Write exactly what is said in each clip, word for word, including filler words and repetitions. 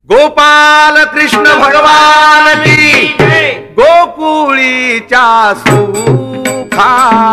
गोपाल कृष्ण भगवान की गोकुळीच्या सुखा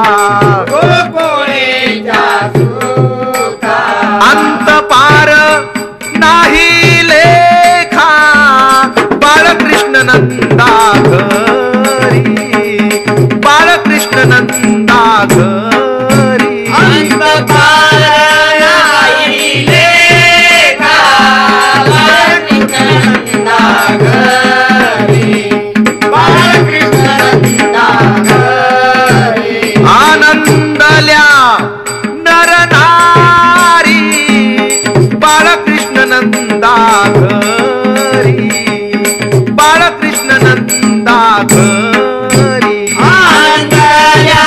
गोकुळीच्या सुखा अंत पार नाही लेखा बाळकृष्ण नंदा घरी बाळकृष्ण नंदा घरी अंत पार नाही लेखा बाळकृष्ण नंदा घरी बाळकृष्ण नंदा घरी आनंदल्या नर नारी बाळकृष्ण नंदा घरी बाळकृष्ण नंदा घरी आनंदल्या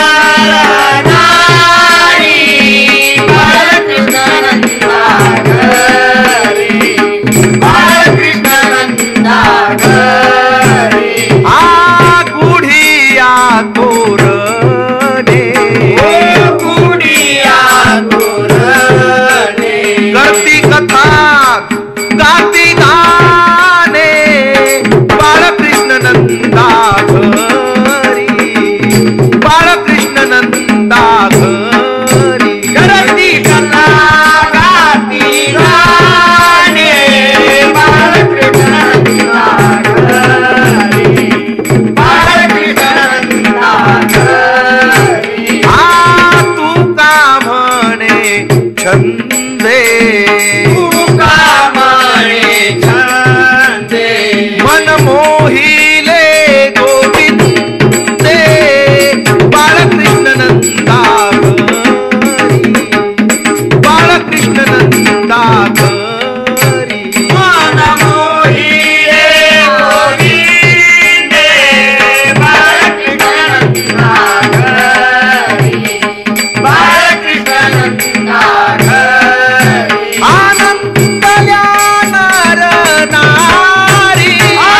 नारी बाळकृष्ण नंदा घरी बाळकृष्ण नंदा घरी आ गुढिया तोरणे ओ गुडिया तोरणे करती कथा गाती गाणे बाळकृष्ण नंदा घरी बाळकृष्ण नंदा घरी करती कला गाती गाणे बाळकृष्ण नंदा घरी बाळकृष्ण नंदा घरी आ तू का म्हणे छंदे तुका म्हणे छंदे मन मोहिले गोविंदे बाळकृष्ण नंदा घरी बाळकृष्ण नंदा घरी मन मोहिले गोविंदे बाळकृष्ण नंदा घरी बाळकृष्ण नंदा घरी आनंदल्या नर नारी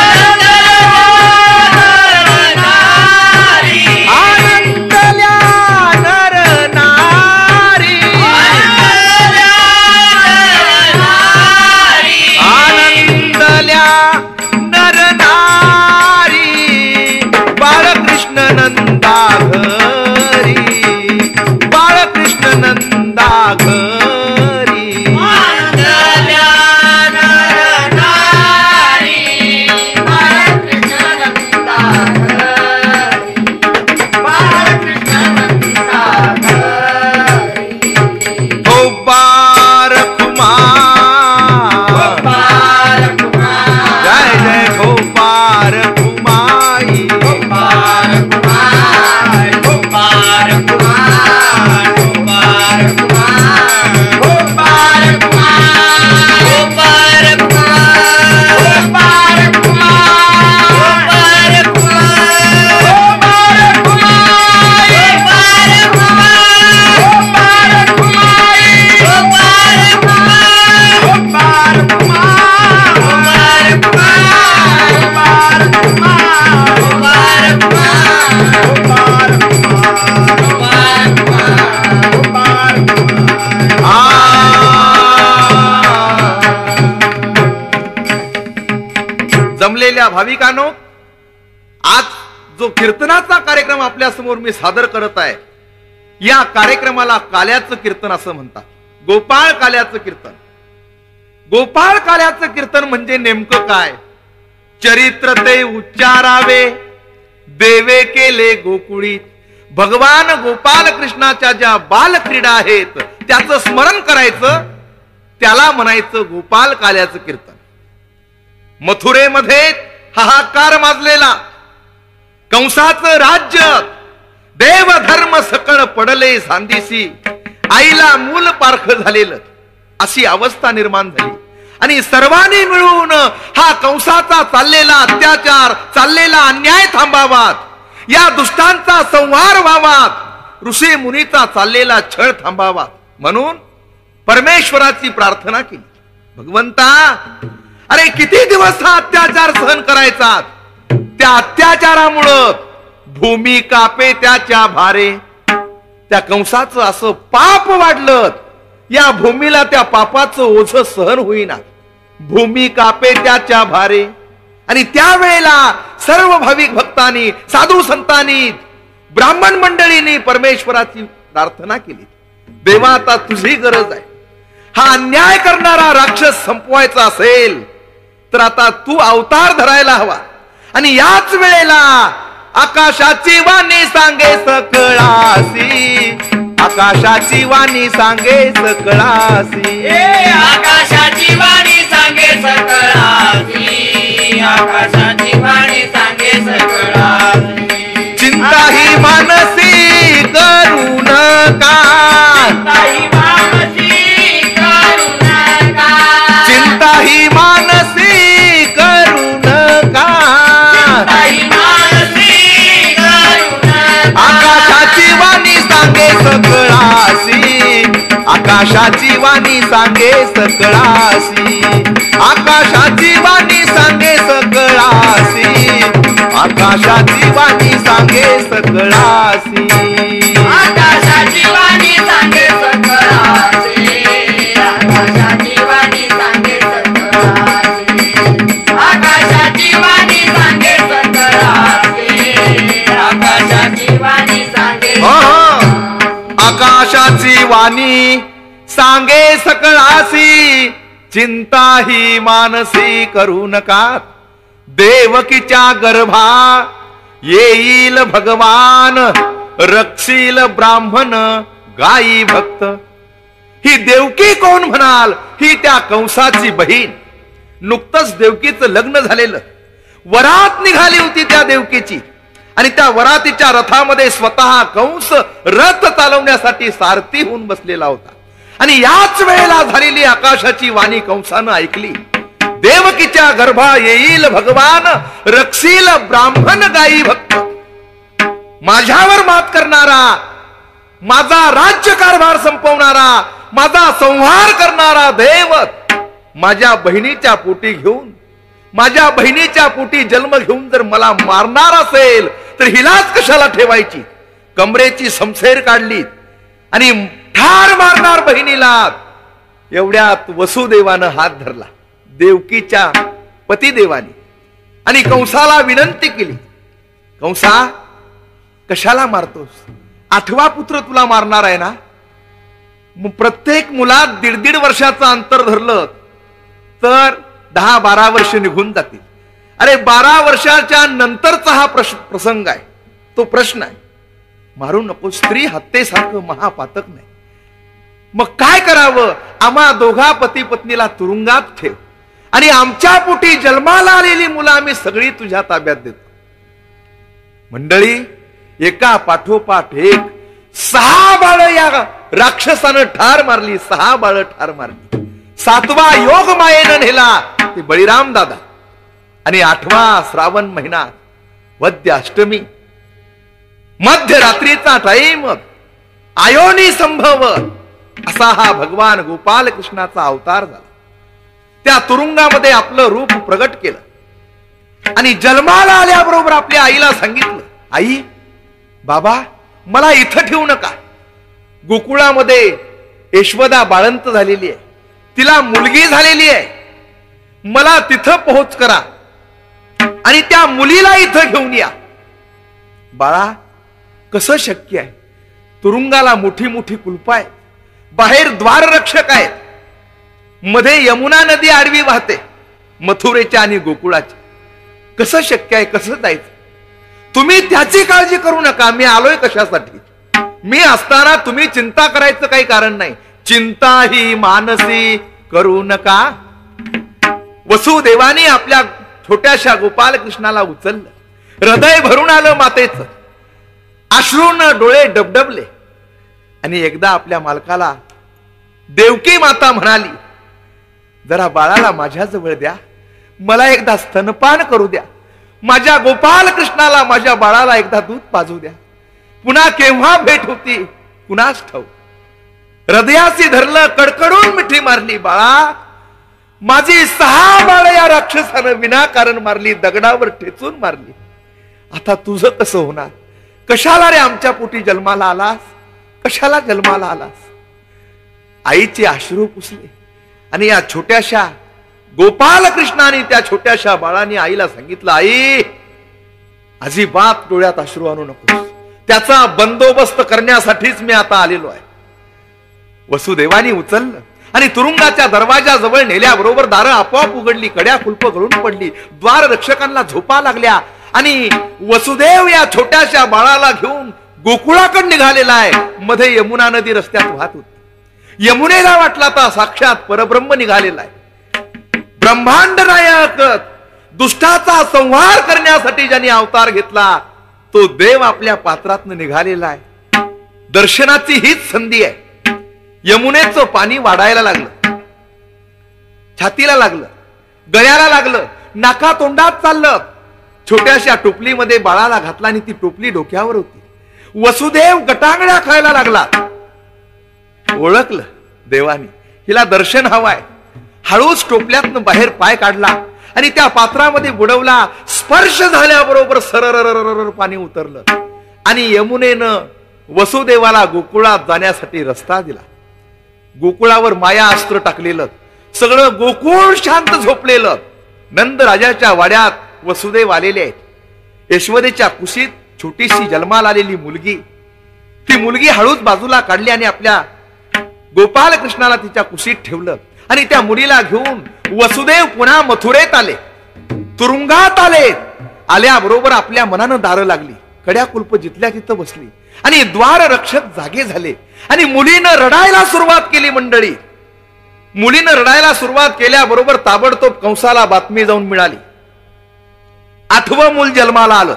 आनंदल्या नर नारी आनंदल्या नर नारी बाळकृष्ण नंदा घरी बाळकृष्ण नंदा घरी गोपाल कुमार जय जय गोपाल कुमारी जमलेल्या भाविकांनो, आज जो कीर्तनाचा कार्यक्रम आपल्या समोर मी सादर करत आहे, या कार्यक्रमाला काल्याचं कीर्तन असं म्हणतात. गोपाळ काल्याचं कीर्तन. गोपाळ काल्याचं कीर्तन म्हणजे नेमकं काय? चरित्र ते उच्चारावे देवे केले गोकुळीत. भगवान गोपाल कृष्णाच्या ज्या बालक्रीडा आहेत त्याचं स्मरण करायचं, त्याला म्हणायचं गोपाल काल्याचं कीर्तन. मथुरेमध्ये हाहाकार माजलेला, कंसाचं राज्य, देव धर्म सकळ पडले सांदिसी, आईला मूल पारख झालेलं, अशी अवस्था निर्माण झाली. आणि सर्वांनी मिळून हा कंसाचा चाललेला अत्याचार, चाललेला अन्याय थांबावात, या दुष्टांचा संहार व्हावात, ऋषी मुनीचा चाललेला छळ थांबावा म्हणून परमेश्वराची प्रार्थना केली. भगवंता, अरे किती दिवस हा अत्याचार सहन करायचा? त्या अत्याचारामुळं भूमी कापे त्याच्या भारे. त्या कंसाचं असं पाप वाढलं, या भूमीला त्या पापाचं ओझं सहन होईना. भूमी कापे त्याच्या भारे. आणि त्यावेळेला सर्व भाविक भक्तांनी, साधू संतांनी, ब्राह्मण मंडळींनी परमेश्वराची प्रार्थना केली. देवा, आता तुझी गरज आहे. हा अन्याय करणारा राक्षस संपवायचा असेल तर आता तू अवतार धरायला हवा. आणि याच वेळेला आकाशाची वाणी सांगे सकळासी, आकाशाची वाणी सांगे सकळासी, आकाशाची वाणी सांगे सकळासी, आकाशाची वाणी सांगे सकळासी. चिंता ही मानसी करू नका, चिंता ही मानसी करू नका, चिंता ही मानसी करू नका, चिंता ही मानसी करू नका. आकाशाची वाणी सांगे सकळासी, आकाशाची वाणी सांगे सकळासी, आकाशाची वाणी सांगे सकळासी, आकाशाची वाणी सांगे सकळासी, आकाशाची वाणी सांगे सकळासी, आकाशाची वाणी सांगे सकळासी, आकाशाची वाणी सांगे सकळासी, आकाशाची वाणी सांगे. आकाशाची वाणी सांगे सकळासी, चिंता ही मानसी करू नका. देवकीच्या गर्भा येईल भगवान, रक्षील ब्राह्मण गायी भक्त. ही देवकी कोण म्हणाल? ही त्या कंसाची बहीण. नुकतंच देवकीचं लग्न झालेलं, वरात निघाली होती त्या देवकीची. आणि त्या वरातीच्या रथामध्ये स्वतः कंस रथ चालवण्यासाठी सारथी होऊन बसलेला होता. आणि याच वेळेला झालेली आकाशाची वाणी कंसानं ऐकली. देवकीच्या गर्भा येईल भगवान, रक्षील ब्राह्मण गायी भक्त. माझ्यावर मात करणारा, माझा राज्य कारभार संपवणारा, माझा संहार करणारा देव माझ्या बहिणीच्या पोटी घेऊन, माझ्या बहिणीच्या पोटी जन्म घेऊन जर मला मारणार असेल तर हिलाच कशाला ठेवायची. कमरेची समसेर काढली आणि ठार मारणार बहिणीला. एवढ्यात वसुदेवानं हात धरला, देवकीच्या पतिदेवानी, आणि कंसाला विनंती केली, कंसा कशाला मारतोस? आठवा पुत्र तुला मारणार आहे ना. प्रत्येक मुलात दीड दीड वर्षाचं अंतर धरलं तर दहा बारा वर्ष निघून जातील. अरे बारा वर्षाच्या नंतरचा हा प्रसंग आहे, तो प्रश्न आहे. मारू नको. स्त्री हत्येसारखं महापातक नाही. मग काय करावं? आम्हा दोघा पती पत्नीला तुरुंगात ठेव आणि आमच्या पोटी जन्माला आलेली मुलं आम्ही सगळी तुझ्या ताब्यात देतो. मंडळी, एका पाठोपाठ एक सहा बाळ या राक्षसानं ठार मारली. सहा बाळ ठार मारली. सातवा योग मायेनं नेला, ते बळीराम दादा. आणि आठवा श्रावण महिना वद्य अष्टमी, मध्यरात्रीचा टाइम, आयोनी संभव असा हा भगवान गोपाल कृष्णाचा अवतार झाला. त्या तुरुंगामध्ये आपलं रूप प्रगट केलं आणि जन्माला आल्याबरोबर आपल्या आईला सांगितलं, आई बाबा मला इथं ठेवू नका. गोकुळामध्ये यशोदा बाळंत झालेली आहे, तिला मुलगी झालेली आहे, मला तिथं पोहोच करा आणि त्या मुलीला इथं घेऊन या. बाळा कसं शक्य आहे? तुरुंगाला मोठी मोठी कुलपं आहेत, बाहेर द्वार रक्षक आहेत, मध्ये यमुना नदी आडवी वाहते मथुरेच्या आणि गोकुळाच्या. कसं शक्य आहे? कसं जायचं? तुम्ही त्याची काळजी करू नका. मी आलोय कशासाठी? मी असताना तुम्ही चिंता करायचं काही कारण नाही. चिंता ही मानसी करू नका. वसुदेवानी आपल्या छोट्याशा गोपाल कृष्णाला उचललं. हृदय भरून आलं मातेचं. अश्रून डोळे डबडबले आणि एकदा आपल्या मालकाला देवकी माता म्हणाली, जरा बाळाला माझ्या जवळ द्या, मला एकदा स्तनपान करू द्या, माझ्या गोपाल कृष्णाला, माझ्या बाळाला एकदा दूध पाजू द्या. पुन्हा केव्हा भेट होती कुणास ठाऊक. हृदयाशी धरलं, कडकडून मिठी मारली. बाळा माझी सहा बाळ या राक्षसानं विनाकारण मारली, दगडावर ठेचून मारली. आता तुझं कसं होणार? कशाला रे आमच्या पोटी जन्माला आलास? कशाला जन्माला आलास? आईचे अश्रू पुसले आणि या छोट्याशा गोपाल कृष्णाने त्या छोट्याशा बाळाने आईला सांगितलं, आई अजिबात डोळ्यात अश्रू आणू नकोस, त्याचा बंदोबस्त करण्यासाठीच मी आता आलेलो आहे. वसुदेवानी उचललं आणि तुरुंगाच्या दरवाजाजवळ नेल्याबरोबर दारं आपोआप उघडली, कड्या कुलप गळून पडली, द्वार रक्षकांना झोपा लागल्या आणि वसुदेव या छोट्याशा बाळाला घेऊन गोकुळाकडे निघालेला आहे. मध्ये यमुना नदी रस्त्यात वाहत होती. यमुनेला वाटला तर साक्षात परब्रह्म निघालेला आहे. ब्रह्मांड नायक दुष्टाचा संहार करण्यासाठी ज्यांनी अवतार घेतला तो देव आपल्या पात्रातनं निघालेला आहे. दर्शनाची हीच संधी आहे. यमुनेचं पाणी वाढायला लागलं, छातीला लागलं, गळ्याला लागलं, नाका तोंडात चाललं. छोट्याशा टोपलीमध्ये बाळाला घातला आणि ती टोपली डोक्यावर होती. वसुदेव गटांगड्या खायला लागला. ओळखलं देवानी, हिला दर्शन हवाय. हळूच टोपल्यातनं बाहेर पाय काढला आणि त्या पात्रामध्ये बुडवला. स्पर्श झाल्याबरोबर सरर पाणी उतरलं आणि यमुनेनं वसुदेवाला गोकुळात जाण्यासाठी रस्ता दिला. गोकुळावर माया अस्त्र टाकलेलं, सगळं गोकुळ शांत झोपलेलं. नंद राजाच्या वाड्यात वसुदेव आलेले आहेत. यशोदेच्या कुशीत छोटीशी जन्माला आलेली मुलगी, ती मुलगी हळूच बाजूला काढली आणि आपल्या गोपाल कृष्णाला तिच्या कुशीत ठेवलं आणि त्या मुलीला घेऊन वसुदेव पुन्हा मथुरेत आले, तुरुंगात आले. आल्याबरोबर आपल्या मनानं दारं लागली, कड्या कुलप जिथल्या तिथं बसली आणि द्वार रक्षक जागे झाले आणि मुलीनं रडायला सुरुवात केली. मंडळी, मुलीनं रडायला सुरुवात केल्याबरोबर ताबडतोब कंसाला बातमी जाऊन मिळाली. आठवं मूल जन्माला आलं.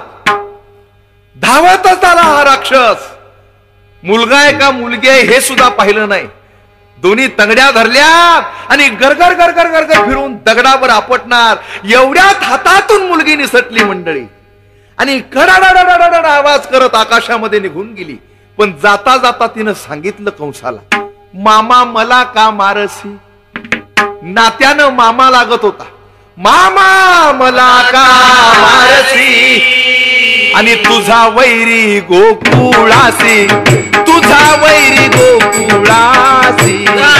धावतच आला हा राक्षस. मुलगा आहे का मुलगी आहे हे सुद्धा पाहिलं नाही. दोन्ही तंगड्या धरल्या आणि गरगर गरगर गरगर फिरून दगडावर आपटणार एवढ्यात हातातून मुलगी निसटली. मंडळी, आणि कडाडाडाडाडा आवाज करत आकाशामध्ये निघून गेली. पण जाता जाता तिनं सांगितलं कंसाला, मामा मला का मारसी. नात्यानं मामा लागत होता. मामा मला का मारसी आणि तुझा वैरी गोकुळासी, तुझा वैरी गोकुळासी.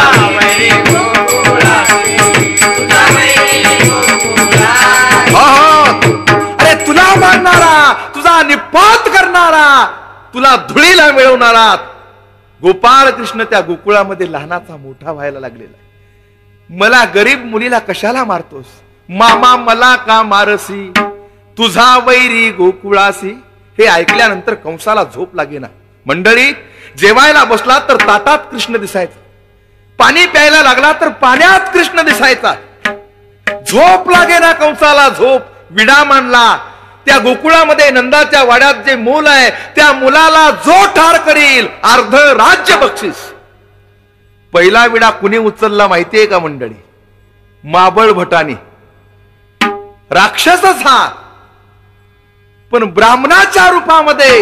अरे तुला मारणारा, तुझा निपात करणारा, तुला धुळीला मिळवणारा गोपाळ कृष्ण त्या गोकुळामध्ये लहानाचा मोठा व्हायला लागलेला आहे. मला गरीब मुलीला कशाला मारतोस. मामा मला का मारसी, तुझा वैरी गोकुळासी. हे ऐकल्यानंतर कंसाला झोप लागेना. मंडळी, जेवायला बसला तर ताटात कृष्ण दिसायचा, पाणी प्यायला लागला तर पाण्यात कृष्ण दिसायचा. झोप लागेना कंसाला. झोप विडा मांडला. त्या गोकुळामध्ये नंदाच्या वाड्यात जे मूल आहे त्या मुलाला जो ठार करील अर्ध राज्य बक्षीस. पहिला विडा कुणी उचलला माहितीये का मंडळी? माबळ भटानी. राक्षसच हा, पण ब्राह्मणाच्या रूपामध्ये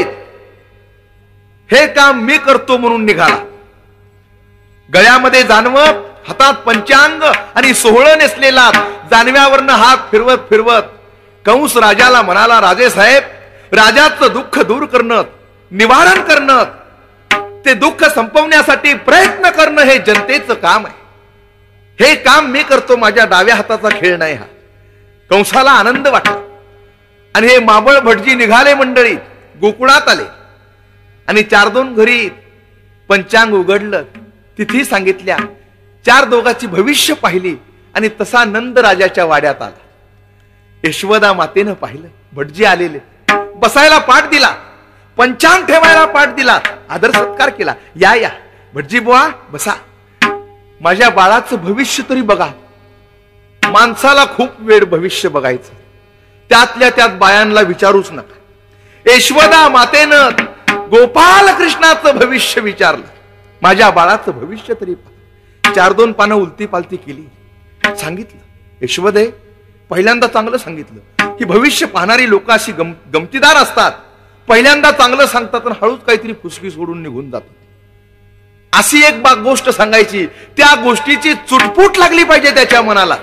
हे काम मी करतो म्हणून निघाला. गळ्यामध्ये जानवं, हातात पंचांग आणि सोहळं नेसलेला, जानव्यावरनं हात फिरवत फिरवत कंस राजाला म्हणाला, राजे साहेब, राजाचं दुःख दूर करणं, निवारण करणं, ते दुःख संपवण्यासाठी प्रयत्न करणं हे जनतेचं काम आहे. हे काम मी करतो, माझ्या डाव्या हाताचा खेळ नाही हा. कंसाला आनंद वाटला आणि हे माबळ भटजी निघाले. मंडळी, गोकुळात आले आणि चार दोन घरी पंचांग उघडलं, तिथी सांगितल्या, चार दोघांची भविष्य पाहिली आणि तसा नंद राजाच्या वाड्यात आला. यशोदा मातेनं पाहिलं, भटजी आलेले, बसायला पाठ दिला, पंचांग ठेवायला पाठ दिला, आदर सत्कार केला. या या भटजी बुवा बसा, माझ्या बाळाचं भविष्य तरी बघा. माणसाला खूप वेळ भविष्य बघायचं, त्यातल्या त्यात बायांना विचारूच नका. यशोदा मातेनं गोपाल कृष्णाचं भविष्य विचारलं, माझ्या बाळाचं भविष्य तरी पहा. चार दोन पानं उलती पालती केली, सांगितलं, यशोदे पहिल्यांदा चांगलं सांगितलं की भविष्य पाहणारी लोक अशी गम गमतीदार असतात. पहिल्यांदा चांगलं सांगतात आणि हळूच काहीतरी फुसकी सोडून निघून जातात. अशी एक बाग गोष्ट सांगायची, त्या गोष्टीची चुटपुट लागली पाहिजे त्याच्या मनाला.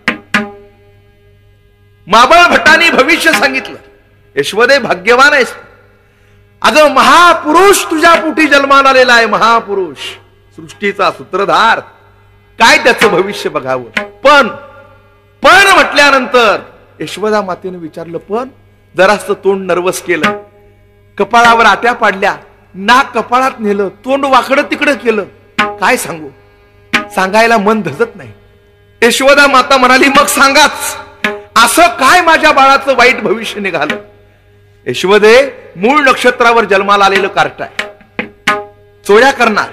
माबळ भट्टांनी भविष्य सांगितलं, यशोदे भाग्यवान आहेस, अगं महापुरुष तुझ्या पोटी जन्माला आलेला आहे, महापुरुष, सृष्टीचा सूत्रधार. काय त्याचं भविष्य बघावं, पण पण म्हटल्यानंतर यशोदा मातेने विचारलं, पण जरास्त तोंड नर्वस केलं, कपाळावर आट्या पाडल्या, नाक कपाळात नेलं, तोंड वाकडं तिकडं केलं. काय सांगू, सांगायला मन धजत नाही. यशोदा माता म्हणाली, मग सांगाच, असं काय माझ्या बाळाचं वाईट भविष्य निघालं? यशोदे, मूळ नक्षत्रावर जन्माला आलेलं कार्ट आहे, चोऱ्या करणार,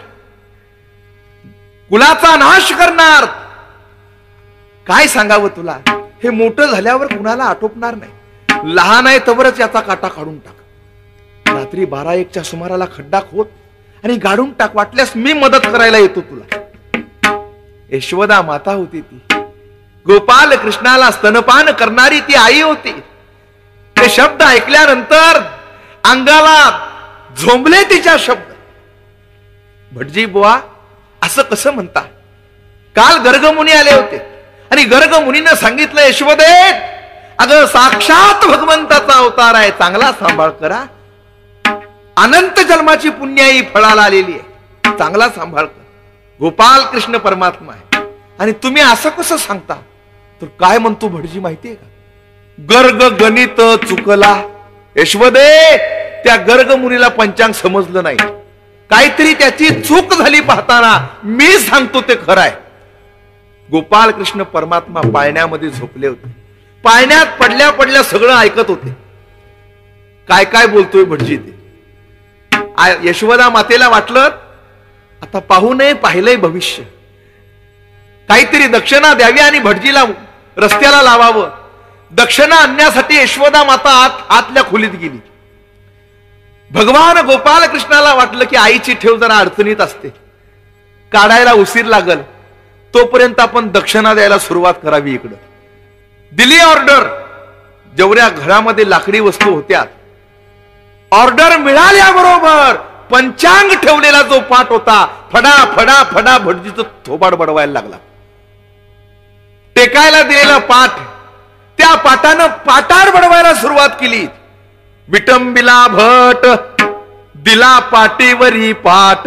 कुलाचा नाश करणार. काय सांगावं तुला, हे मोठं झाल्यावर कुणाला आटोपणार नाही. लहान आहे तवरच याचा काटा काढून टाक. रात्री बारा एकच्या सुमाराला खड्डा खोद आणि गाडून टाक, वाटल्यास मी मदत करायला येतो तुला. यशोदा माता होती ती, गोपाल कृष्णाला स्तनपान करणारी ती आई होती. ते शब्द ऐकल्यानंतर अंगाला झोंबले तिच्या शब्द. भटजी बुवा, असं कसं म्हणता? काल गर्गमुनी आले होते आणि गर्गमुनीनं सांगितलं, यशोदे, अगं साक्षात भगवंताचा अवतार आहे, चांगला सांभाळ करा. अनंत जन्माची पुण्याई फळाला आलेली आहे, चांगला सांभाळ कर. गोपाल कृष्ण परमात्मा आहे आणि तुम्ही असं कसं सांगता? तर काय म्हणतो भटजी माहितीये का? गर्ग गणित चुकला. यशोदे, त्या गर्ग मुनीला पंचांग समजलं नाही, काहीतरी त्याची चूक झाली पाहताना. मी सांगतो ते खरं आहे. गोपाल कृष्ण परमात्मा पाळण्यामध्ये झोपले होते, पाळण्यात पडल्या पडल्या सगळं ऐकत होते. काय काय बोलतोय भटजी ते. यशोदा मातेला वाटलं, आता पाहू नये, पाहिलंय भविष्य, काहीतरी दक्षिणा द्यावी आणि भटजीला रस्त्याला लावावं. दक्षिणा आणण्यासाठी यशोदा माता आत आतल्या खोलीत गेली. भगवान गोपाल कृष्णाला वाटलं की आईची ठेव जरा अडचणीत असते, काढायला उशीर लागल, तोपर्यंत आपण दक्षिणा द्यायला सुरुवात करावी. इकडं दिली ऑर्डर. जेवढ्या घरामध्ये लाकडी वस्तू होत्या, ऑर्डर मिळाल्याबरोबर पंचांग ठेवलेला जो पाट होता, फडा फडा फडा भटजीचं थोबाड बडवायला लागला. टेकायला दिलेला पाठ, त्या पाटानं पाटार बडवायला सुरुवात केली. विटंबिला भट दिला पाटीवरी पाठ.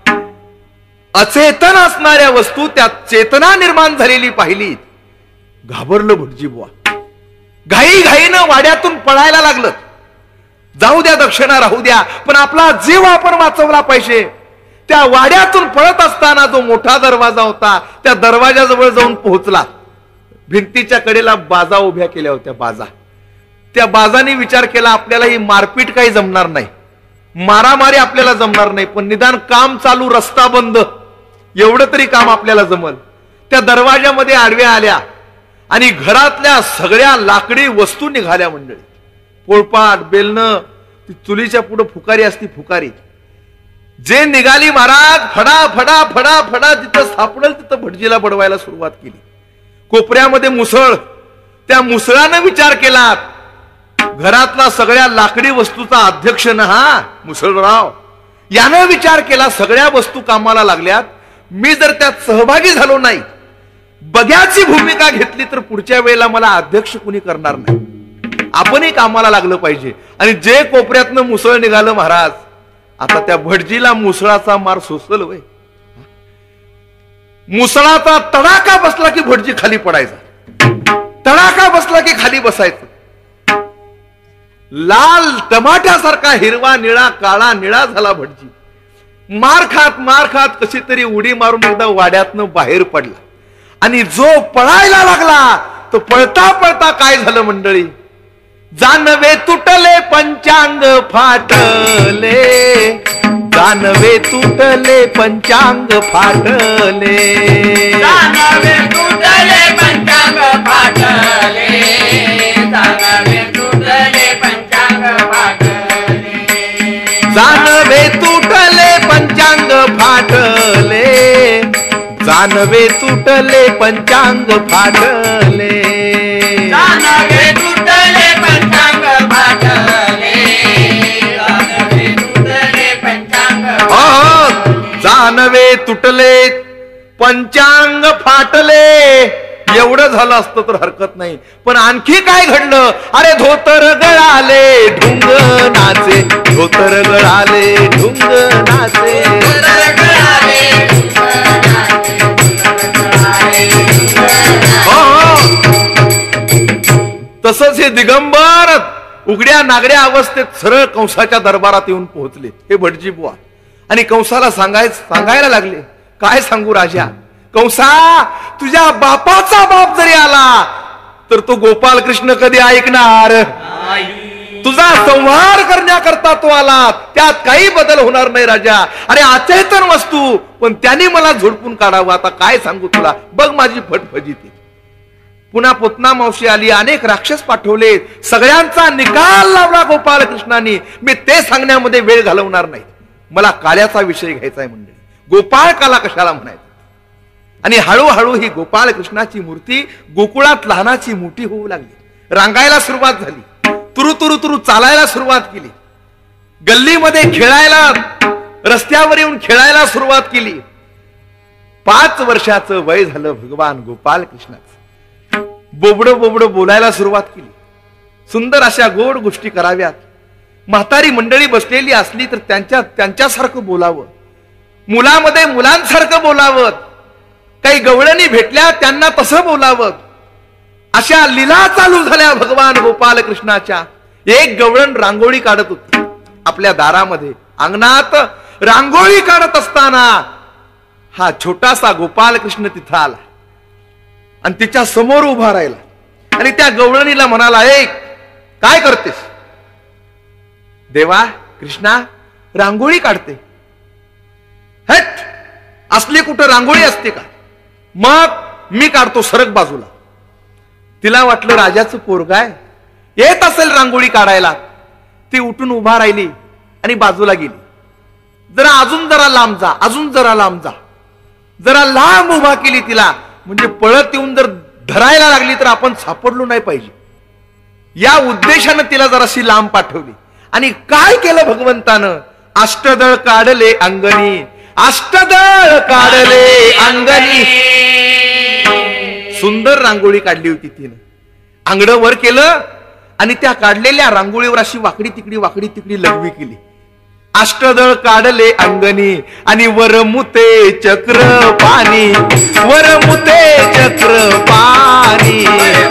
अचेतन असणाऱ्या वस्तू त्यात चेतना निर्माण झालेली पाहिली. घाबरलं भटजी बुवा, घाई घाईनं वाड्यातून पळायला लागलं. जाऊ द्या दक्षिणा राहू द्या, पण आपला जीव आपण वाचवला पाहिजे. त्या वाड्यातून पळत असताना जो मोठा दरवाजा होता, त्या दरवाजाजवळ जाऊन पोहोचला. भिंतीच्या कडेला बाजा उभ्या केल्या होत्या, बाजा. त्या बाजाने विचार केला, आपल्याला ही मारपीट काही जमणार नाही, मारामारी आपल्याला जमणार नाही, पण निदान काम चालू, रस्ता बंद, एवढं तरी काम आपल्याला जमल. त्या दरवाजामध्ये आडव्या आल्या आणि घरातल्या सगळ्या लाकडी वस्तू निघाल्या. मंडळी, पोळपाट, बेलणं, ती चुलीच्या पुढे फुकारी असती, फुकारी जे निघाली. महाराज फडा फडा फडा फडा जिथं सापडल तिथं भटजीला बडवायला सुरुवात केली. कोपऱ्यामध्ये मुसळ. त्या मुसळानं विचार केला, घरातला सगळ्या लाकडी वस्तूचा अध्यक्ष ना हा मुसळराव, यानं विचार केला, सगळ्या वस्तू कामाला लागल्यात, मी जर त्यात सहभागी झालो नाही, बघ्याची भूमिका घेतली, तर पुढच्या वेळेला मला अध्यक्ष कुणी करणार नाही. आपणही कामाला लागलं पाहिजे. आणि जे कोपऱ्यातनं मुसळ निघालं महाराज, आता त्या भटजीला मुसळाचा मार सोसल वय. मुसळाचा तडाखा बसला की भटजी खाली पडायचा, तडाखा बसला की खाली बसायचं. लाल टमाट्यासारखा हिरवा निळा काळा निळा झाला भटजी. मार खात मार खात कशी तरी उडी मारून एकदा वाड्यातनं बाहेर पडला. आणि जो पळायला लागला तो पळता पळता काय झालं मंडळी, जानवे तुटले पंचांग फाटले, जानवे तुटले पंचांग फाटले, जानवे तुटले पंचांग फाटले, जानवे तुटले पंचांग फाटले, जानवे तुटले पंचांग फाटले, जानवे तुटले पंचांग फाटले, जानवे तुटले पंचांग फाटले, जानवे तुटले पंचांग फाटले, जानवे तुटले पंचांग फाटले. एवढं झालं असतं तर हरकत नाही, पण आणखी काय घडलं? अरे धोतर गळाले ढुंग नाचे, धोतर गळाले ढुंग नाचे, हो तसंच हे दिगंबर उघड्या नागड्या अवस्थेत सरळ कंसाच्या दरबारात येऊन पोहोचले हे भटजी बुवा. आणि कंसाला सांगाय सांगायला लागले, काय सांगू राजा, कंसा तुझ्या बापाचा बाप जरी आला तर तो गोपाल कृष्ण कधी ऐकणार? तुझा संहार करण्याकरता तो आला, त्यात काही बदल होणार नाही राजा. अरे अचेतन वस्तू, पण त्यांनी मला झोडपून काढावं. आता काय सांगू तुला, बघ माझी फटफजिती. पुन्हा पुतना मावशी आली, अनेक राक्षस पाठवले, सगळ्यांचा निकाल लावला गोपाल कृष्णाने. मी ते सांगण्यामध्ये वेळ घालवणार नाही, मला काळ्याचा विषय घ्यायचा आहे मंडळी. गोपाळ काला कशाला म्हणायचं? आणि हळूहळू ही गोपाळ कृष्णाची मूर्ती गोकुळात लहानाची मोठी होऊ लागली. रांगायला सुरुवात झाली, तुरु तुरु तुरु चालायला सुरुवात केली, गल्लीमध्ये खेळायला, रस्त्यावर येऊन खेळायला सुरुवात केली. पाच वर्षाचं वय झालं भगवान गोपाल कृष्णाचं. बोबडं बोबडं बोलायला सुरुवात केली, सुंदर अशा गोड गोष्टी कराव्यात. म्हातारी मंडळी बसलेली असली तर त्यांच्या त्यांच्यासारखं बोलावं, मुलामध्ये मुलांसारखं बोलावं, काही गवळणी भेटल्या त्यांना तसं बोलावं. अशा लीला चालू झाल्या भगवान गोपाल कृष्णाच्या. एक गवळण रांगोळी काढत होती आपल्या दारामध्ये, अंगणात रांगोळी काढत असताना हा छोटासा गोपाल कृष्ण तिथं आला आणि तिच्या समोर उभा राहिला आणि त्या गवळणीला म्हणाला, ए काय करतेस? देवा कृष्णा रांगोळी काढते. हट, असली कुठं रांगोळी असते का? मग मी काढतो, सरक बाजूला. तिला वाटलं राजाचं पोरगाय, येत असेल रांगोळी काढायला. ती उठून उभा राहिली आणि बाजूला गेली. जरा अजून जरा लांब जा, अजून जरा लांब जा. जरा लांब उभा केली तिला, म्हणजे पळत येऊन जर धरायला लागली तर आपण सापडलो नाही पाहिजे, या उद्देशानं तिला जराशी लांब पाठवली. आणि काय केलं भगवंतानं? अष्टदळ काढले अंगणी, अष्टदळ काढले अंगणी. सुंदर रांगोळी काढली होती तिने. अंगड वर केलं आणि त्या काढलेल्या रांगोळीवर अशी वाकडी तिकडी वाकडी तिकडी लघवी केली. अष्टदळ काढले अंगणी आणि वरमुते चक्र पाणी, वरमुते चक्र पाणी.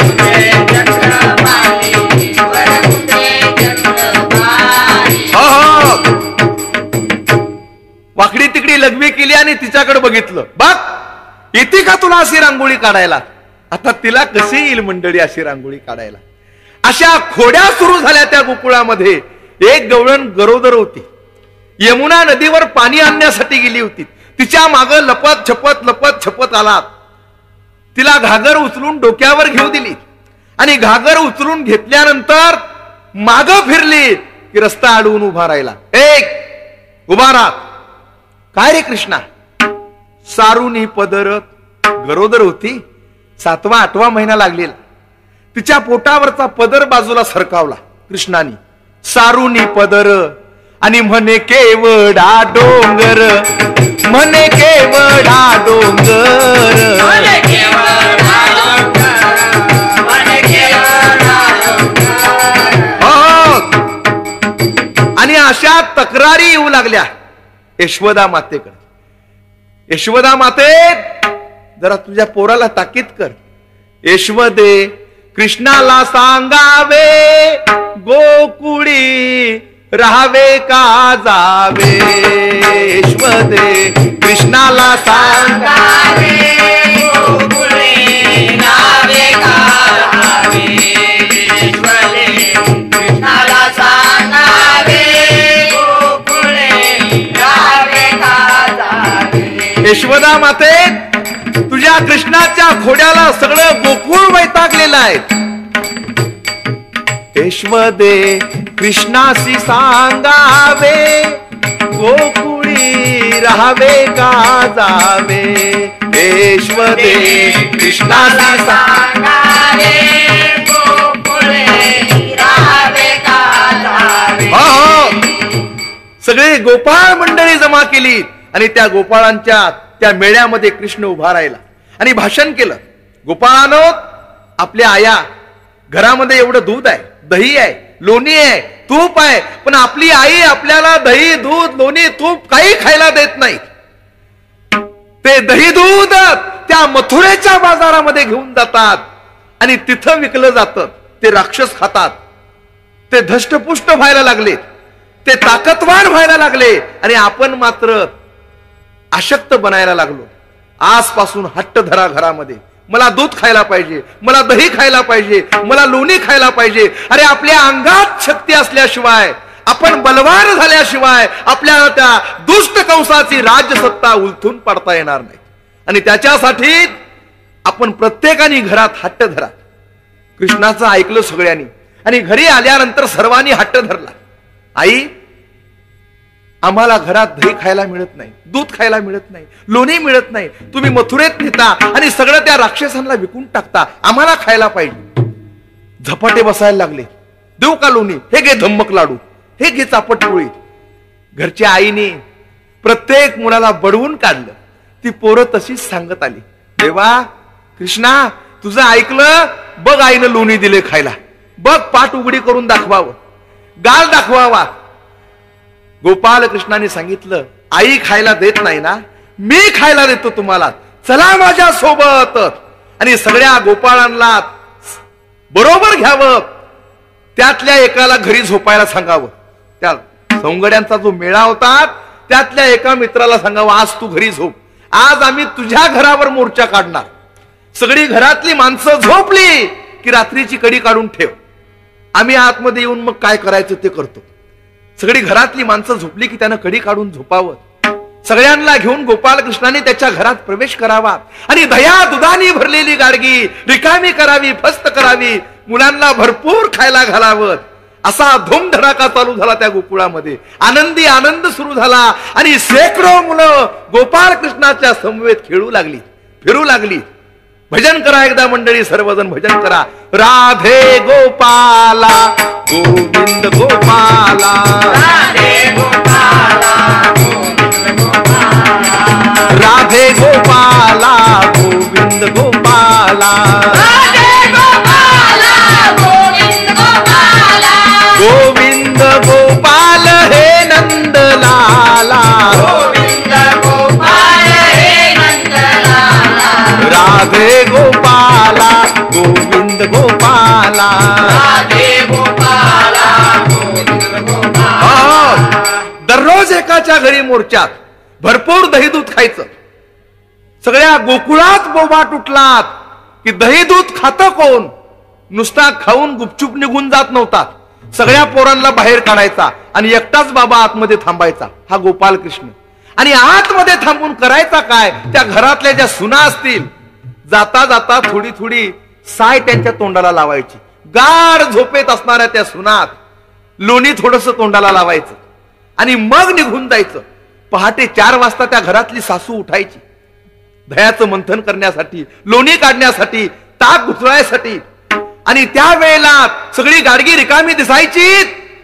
वाकडी तिकडी लघवी केली आणि तिच्याकडे बघितलं, बघ येते का तुला अशी रांगोळी काढायला? आता तिला कशी येईल मंडळी अशी रांगोळी काढायला? अशा खोड्या सुरू झाल्या त्या गोकुळामध्ये. एक गवळण गरोदर होती, यमुना नदीवर पाणी आणण्यासाठी गेली होती. तिच्या माग लपत छपत लपत छपत आला. तिला घागर उचलून डोक्यावर घेऊ दिली आणि घागर उचलून घेतल्यानंतर माग फिरली की रस्ता अडवून उभा राहिला. एक उभा राहा. काय रे कृष्णा? सारुनी पदर, गरोदर होती, सातवा आठवा महिना लागलेला. तिच्या पोटावरचा पदर बाजूला सरकावला कृष्णानी. सारुनी पदर आणि म्हणे केवडा डोंगर, म्हणे केवडा डोंगर. आणि अशा तक्रारी येऊ लागल्या यशोदा मातेकडे. यशोदा माते जरा तुझ्या पोराला ताकीद कर. यशोदे कृष्णाला सांगावे, गोकुळी राहावे का जावे. यशोदे कृष्णाला सांगावे, गोकुळी राहावे का जावे. यशोदे कृष्णाला सांगावे, गोकुळी राहावे का जावे. यशोदा माते तुझ्या कृष्णाच्या खोड्याला सगळं गोकुळ वैतागलेलं आहे. यशोदे कृष्णाशी सांगावे, गोकुळी राहावे का जावे. यशोदे कृष्णाशी सांगावे, गोकुळी राहावे का जावे. सगळे गोपाळ मंडळी जमा केली आणि त्या गोपाळांच्या त्या मेळ्यामध्ये कृष्ण उभा राहिला आणि भाषण केलं. गोपाळांनो, आपल्या आया घरामध्ये एवढं दूध आहे, दही आहे, लोणी आहे, तूप आहे, पण आपली आई आपल्याला दही दूध लोणी तूप काही खायला देत नाही. ते दही दूध त्या मथुरेच्या बाजारामध्ये घेऊन जातात आणि तिथं विकलं जातं. ते राक्षस खातात, ते धष्टपुष्ट व्हायला लागले, ते ताकदवान व्हायला लागले आणि आपण मात्र अशक्त बनायला लागलो. आजपासून हट्ट धरा घरामध्ये, मला दूध खायला पाहिजे, मला दही खायला पाहिजे, मला लोणी खायला पाहिजे. अरे आपल्या अंगात शक्ती असल्याशिवाय, आपण बलवान झाल्याशिवाय आपल्याला त्या दुष्ट कंसाची राज्यसत्ता उलथून पाडता येणार नाही. आणि त्याच्यासाठी आपण प्रत्येकाने घरात हट्ट धरा. कृष्णाचं ऐकलं सगळ्यांनी आणि घरी आल्यानंतर सर्वांनी हट्ट धरला. आई, आम्हाला घरात दही खायला मिळत नाही, दूध खायला मिळत नाही, लोणी मिळत नाही, तुम्ही मथुरेत नेता आणि सगळं त्या राक्षसांना विकून टाकता, आम्हाला खायला पाहिजे. झपाटे बसायला लागले. देऊ का लोणी? हे घे धम्मक लाडू, हे घे चापट पोळी. घरच्या आईने प्रत्येक मुलाला बडवून काढलं. ती पोरं तशीच सांगत आली, देवा कृष्णा तुझं ऐकलं, बघ आईनं लोणी दिले खायला, बघ पाठ उघडी करून दाखवावं, गाल दाखवावा. गोपाल कृष्णाने सांगितलं, आई खायला देत नाही ना, मी खायला देतो तुम्हाला, चला माझ्या सोबत. आणि सगळ्या गोपाळांना बरोबर घ्यावं, त्यातल्या एकाला घरी झोपायला सांगावं. त्या सौंगड्यांचा जो मेळा होता त्यातल्या एका मित्राला सांगावं, आज तू घरी झोप, आज आम्ही तुझ्या घरावर मोर्चा काढणार. सगळी घरातली माणसं झोपली की रात्रीची कडी काढून ठेव, आम्ही आतमध्ये येऊन मग काय करायचं ते करतो. सगळी घरातली माणसं झोपली की त्यानं कडी काढून झोपावं. सगळ्यांना घेऊन गोपाल कृष्णाने त्याच्या घरात प्रवेश करावा आणि दया दुधानी भरलेली गाडगी रिकामी करावी, फस्त करावी, मुलांना भरपूर खायला घालावं. असा धूमधडाका चालू झाला त्या गोकुळामध्ये. आनंदी आनंद सुरू झाला आणि शेकडो मुलं गोपाल कृष्णाच्या समवेत खेळू लागली, फिरू लागली. भजन करा एकदा मंडळी, सर्वजण भजन करा. राधे गोपाला गोविंद गोपाला, राधे गोपाला गोविंद गोपाला, राधे गोपाला गोविंद गोपाला, राधे गोपाला गोविंद गोपाला, गोविंद गोपाल हे नंदलाला, गोविंद गोपाल हे नंदलाला, राधे गोपाला गोविंद गोपाला. राधे गोपाला गोविंद गोपाला. दररोज एकाच्या घरी मोर्चात भरपूर दही दूध खायचं. सगळ्या गोकुळात बोबाट उठलात की दही दूध खातं कोण? नुसता खाऊन गुपचूप निघून जात नव्हता, सगळ्या पोरांना बाहेर काढायचा आणि एकटाच बाबा आतमध्ये थांबायचा, हा गोपाल कृष्ण. आणि आतमध्ये थांबून करायचा काय? त्या घरातल्या ज्या सुना असतील, जाता जाता थोडी थोडी साय त्यांच्या तोंडाला लावायची. गाढ झोपेत असणाऱ्या त्या सुनात लोणी थोडस तोंडाला लावायचं आणि मग निघून जायचं. पहाटे चार वाजता त्या घरातली सासू उठायची दह्याचं मंथन करण्यासाठी, लोणी काढण्यासाठी, ताक घुसळायसाठी. आणि त्यावेळेला सगळी गाडगी रिकामी दिसायची.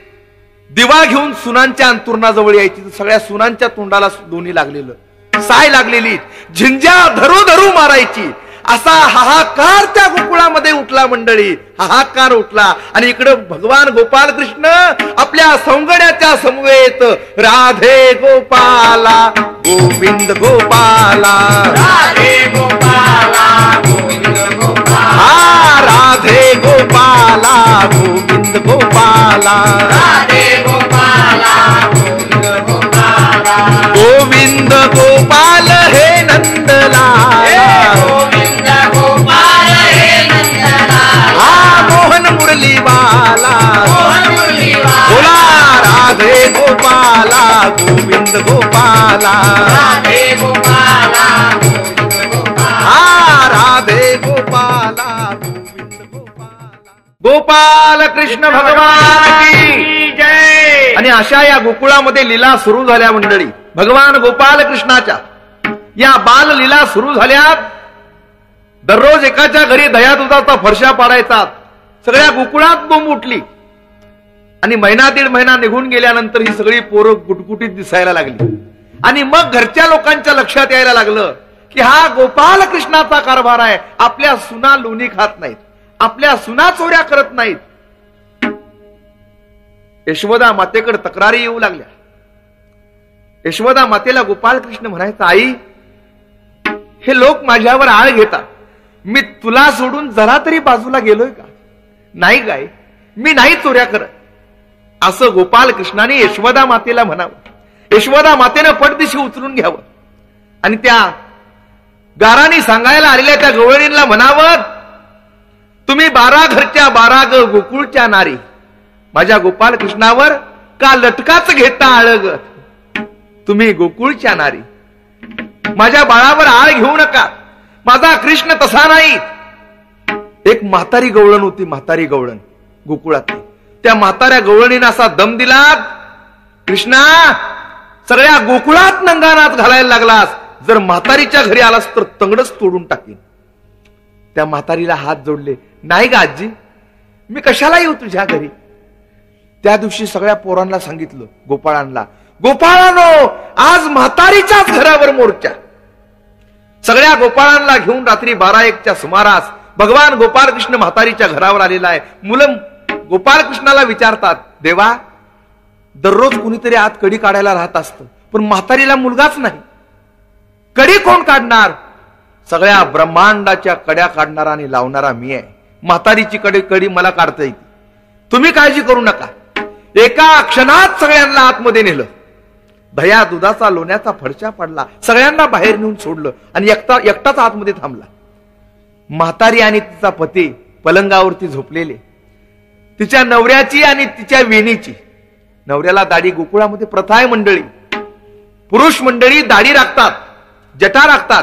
दिवा घेऊन सुनांच्या अंतुरणाजवळ यायची. सगळ्या सुनांच्या तोंडाला लोणी लागलेलं, साय लागलेली, झिंज्या धरू धरू मारायची. असा हाहाकार त्या गोकुळामध्ये उठला मंडळी, हाहाकार उठला. आणि इकडं भगवान गोपाल कृष्ण आपल्या सौंगड्याच्या समवेत राधे गोपाला गोविंद गोपाला, राधे गोपाला गोविंद गोपाला, हा राधे गोपाला गोविंद गोपाला, राधे गोपाला गोविंद गोपाला, गोविंद गोपाल हे नंदलाला, गोविंद गोपाल हे नंदलाला, हा मोहन मुरलीवाला, मोहन मुरलीवाला, बोला राधे गोपाला गोविंद गोपाला, राधे गोपाला गोविंद गोपाला, हा राधे गोपाला गोविंद गोपाला. गोपाल कृष्ण भगवान की जय. आणि अशा या गोकुळामध्ये लीला सुरू झाल्या मंडळी. भगवान गोपाल कृष्णाच्या या बाल लीला सुरू झाल्यात. दररोज एकाच्या घरी दया दुधाचा फरशा पाडायचा. सगळ्या गोकुळात बोंब उठली. आणि महिना दीड महिना निघून गेल्यानंतर ही सगळी पोरं गुटगुटीत दिसायला लागली. आणि मग घरच्या लोकांच्या लक्षात यायला लागलं की हा गोपाल कृष्णाचा कारभार आहे. आपल्या सुना लोणी खात नाहीत, आपल्या सुना चोऱ्या करत नाहीत. यशोदा मातेकडे तक्रारी येऊ लागल्या. यशोदा मातेला गोपाल कृष्ण म्हणायचा, आई हे लोक माझ्यावर आळ घेतात, मी तुला सोडून जरा तरी बाजूला गेलोय का? नाही गाय, मी नाही चोऱ्या करत, असं गोपाल कृष्णाने यशोदा मातेला म्हणावं. यशोदा मातेनं पटदिशी उचलून घ्यावं आणि त्या गाराने सांगायला आलेल्या त्या गवळणींना म्हणावं, तुम्ही बारा घरच्या बारा ग गोकुळच्या नारी, माझ्या गोपाल कृष्णावर का लटकाच घेता आळग, तुम्ही गोकुळच्या नारी, माझ्या बाळावर आळ घेऊ नका, माझा कृष्ण तसा नाही. एक म्हातारी गवळण होती, म्हातारी गवळण गोकुळात. त्या म्हाताऱ्या गवळणीनं असा दम दिला, कृष्णा सगळ्या गोकुळात नंगानात घालायला लागलास, जर म्हातारीच्या घरी आलास तर तंगडच तोडून टाकीन. त्या म्हातारीला हात जोडले, नाही गा आजी, मी कशाला येऊ तुझ्या घरी. त्या दिवशी सगळ्या पोरांना सांगितलं, गोपाळांना, गोपाळांनो आज म्हातारीच्याच घरावर मोर्चा. सगळ्या गोपाळांना घेऊन रात्री बारा एकच्या सुमारास भगवान गोपाळ कृष्ण म्हातारीच्या घरावर आलेला आहे. मुलं गोपाळ कृष्णाला विचारतात, देवा दररोज कुणीतरी आत कडी काढायला राहत असतं, पण म्हातारीला मुलगाच नाही, कडी कोण काढणार. सगळ्या ब्रह्मांडाच्या कड्या काढणारा आणि लावणारा मी आहे, म्हातारीची कडी कडी मला काढता येते, तुम्ही काळजी करू नका. एका क्षणात सगळ्यांना आतमध्ये नेलं, दह्या दुधाचा लोण्याचा फडशा पडला, सगळ्यांना बाहेर नेऊन सोडलं आणि एकटा एकटाच आतमध्ये थांबला. म्हातारी आणि तिचा पती पलंगावरती झोपलेले, तिच्या नवऱ्याची आणि तिच्या वेणीची. नवऱ्याला दाढी, गोकुळामध्ये प्रथा आहे मंडळी, पुरुष मंडळी दाढी राखतात, जटा राखतात,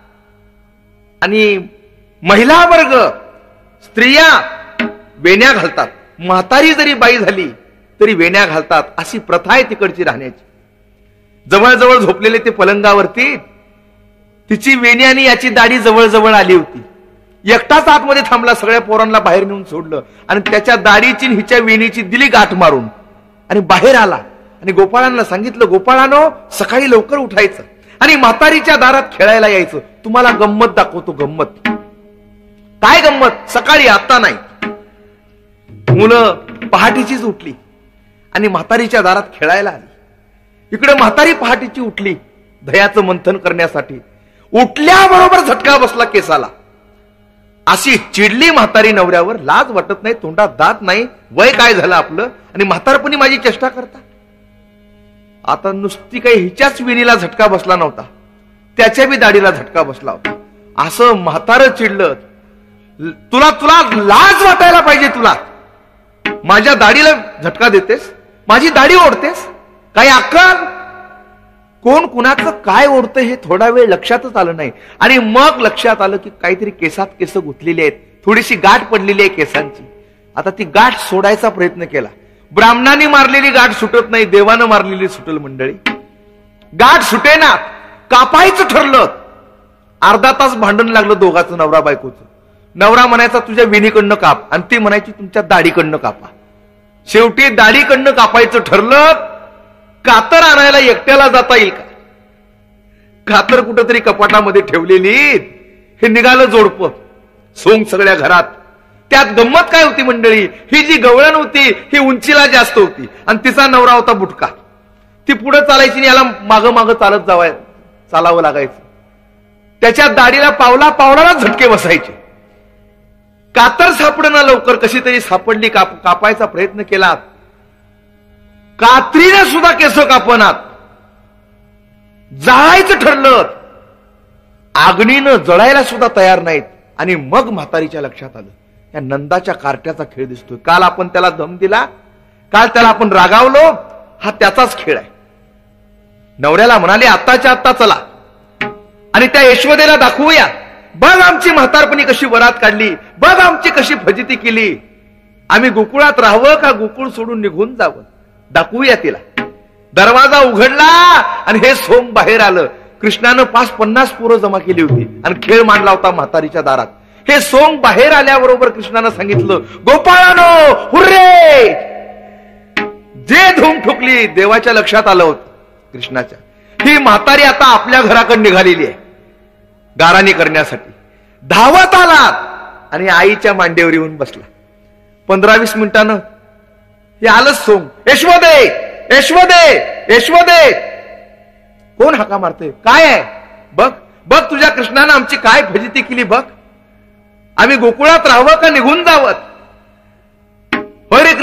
आणि महिला वर्ग स्त्रिया वेण्या घालतात. म्हातारी जरी बाई झाली तरी वेण्या घालतात, अशी प्रथा आहे तिकडची राहण्याची. जवळजवळ झोपलेले ते पलंगावरती, तिची वेणी आणि याची दाढी जवळजवळ आली होती. एकटाच आतमध्ये थांबला, सगळ्या पोरांना बाहेर नेऊन सोडलं आणि त्याच्या दाढीची हिच्या वेणीची दिली गाठ मारून आणि बाहेर आला आणि गोपाळांना सांगितलं, गोपाळांनो सकाळी लवकर उठायचं आणि म्हातारीच्या दारात खेळायला यायचं, तुम्हाला गंमत दाखवतो. गंमत काय गंमत, सकाळी आता नाही. मुलं पहाटेचीच उठली आणि म्हातारीच्या दारात खेळायला आली. इकडे म्हातारी पहाटेची उठली दह्याचं मंथन करण्यासाठी. उठल्याबरोबर झटका बसला केसाला, अशी चिडली म्हातारी नवऱ्यावर. लाज वाटत नाही, तोंडात दात नाही, वय काय झालं आपलं आणि म्हातारपणी माझी चेष्टा करता. आता नुसती काही हिच्याच विणीला झटका बसला नव्हता, त्याच्या बी दाढीला झटका बसला होता. असं म्हातारं चिडलं, तुला तुला लाज वाटायला पाहिजे, तुला माझ्या दाढीला झटका देतेस, माझी दाढी ओढतेस, काही अक्कल. कोण कुणाचं काय ओढतं हे थोडा वेळ लक्षातच आलं नाही आणि मग लक्षात आलं की काहीतरी केसात केस गुंतलेली आहेत, थोडीशी गाठ पडलेली आहे केसांची. आता ती गाठ सोडायचा प्रयत्न केला. ब्राह्मणाने मारलेली गाठ सुटत नाही, देवानं मारलेली सुटल मंडळी. गाठ सुटेना, कापायचं ठरलं. अर्धा तास भांडण लागलं दोघांचं, नवरा बायकोचं. नवरा म्हणायचा तुझ्या विणीकडनं काप आणि ती म्हणायची तुमच्या दाढीकडनं कापा. शेवटी दाढीकडनं कापायचं ठरलं. कातर आणायला एकट्याला जाता येईल का? कातर कुठंतरी कपाटामध्ये ठेवलेली, हे निघालं जोडपं, सोंग सगळ्या घरात. त्यात गंमत काय होती मंडळी, ही जी गवळण होती ही उंचीला जास्त होती आणि तिचा नवरा होता बुटका. ती पुढे चालायची आणि याला मागं मागं चालत जावाय चालावं लागायचं. त्याच्या दाढीला पावला पावलाला झटके बसायचे. कातर सापडणं लवकर, कशी तरी सापडली, काप कापायचा प्रयत्न केला. कात्रीने सुद्धा केस कापनात. जाळायचं ठरलं, आग्नीनं जळायला सुद्धा तयार नाहीत. आणि मग म्हातारीच्या लक्षात आलं, या नंदाच्या कार्ट्याचा खेळ दिसतोय. काल आपण त्याला दम दिला, काल त्याला आपण रागावलो, हा त्याचाच खेळ आहे. नवऱ्याला म्हणाले आत्ताच्या आत्ता चला आणि त्या यशोदेला दाखवूया, बघ आमची म्हातारपणी कशी वरात काढली, बघ आमची कशी फजिती केली, आम्ही गोकुळात राहावं का गोकुळ सोडून निघून जावं, दाखवूया तिला. दरवाजा उघडला आणि हे सोम बाहेर आलं. कृष्णानं पाच पन्नास पोरं जमा केली होती आणि खेळ मांडला होता म्हातारीच्या दारात. हे सोम बाहेर आल्याबरोबर कृष्णानं सांगितलं, गोपाळानो हुर्रे. जे धूम ठोकली, देवाच्या लक्षात आलं होतं कृष्णाच्या, ही म्हातारी आता आपल्या घराकडे निघालेली आहे गाराणी करण्यासाठी. धावत आला आणि आईच्या मांडीवर येऊन बसला. पंधरा वीस मिनिटानं हे आलंच सोम, यशोदे यशोदे यशोदे. कोण हाका मारते, काय आहे बघ, बघ तुझ्या कृष्णानं आमची काय फजिती केली बघ, आम्ही गोकुळात राहावं का निघून जावं.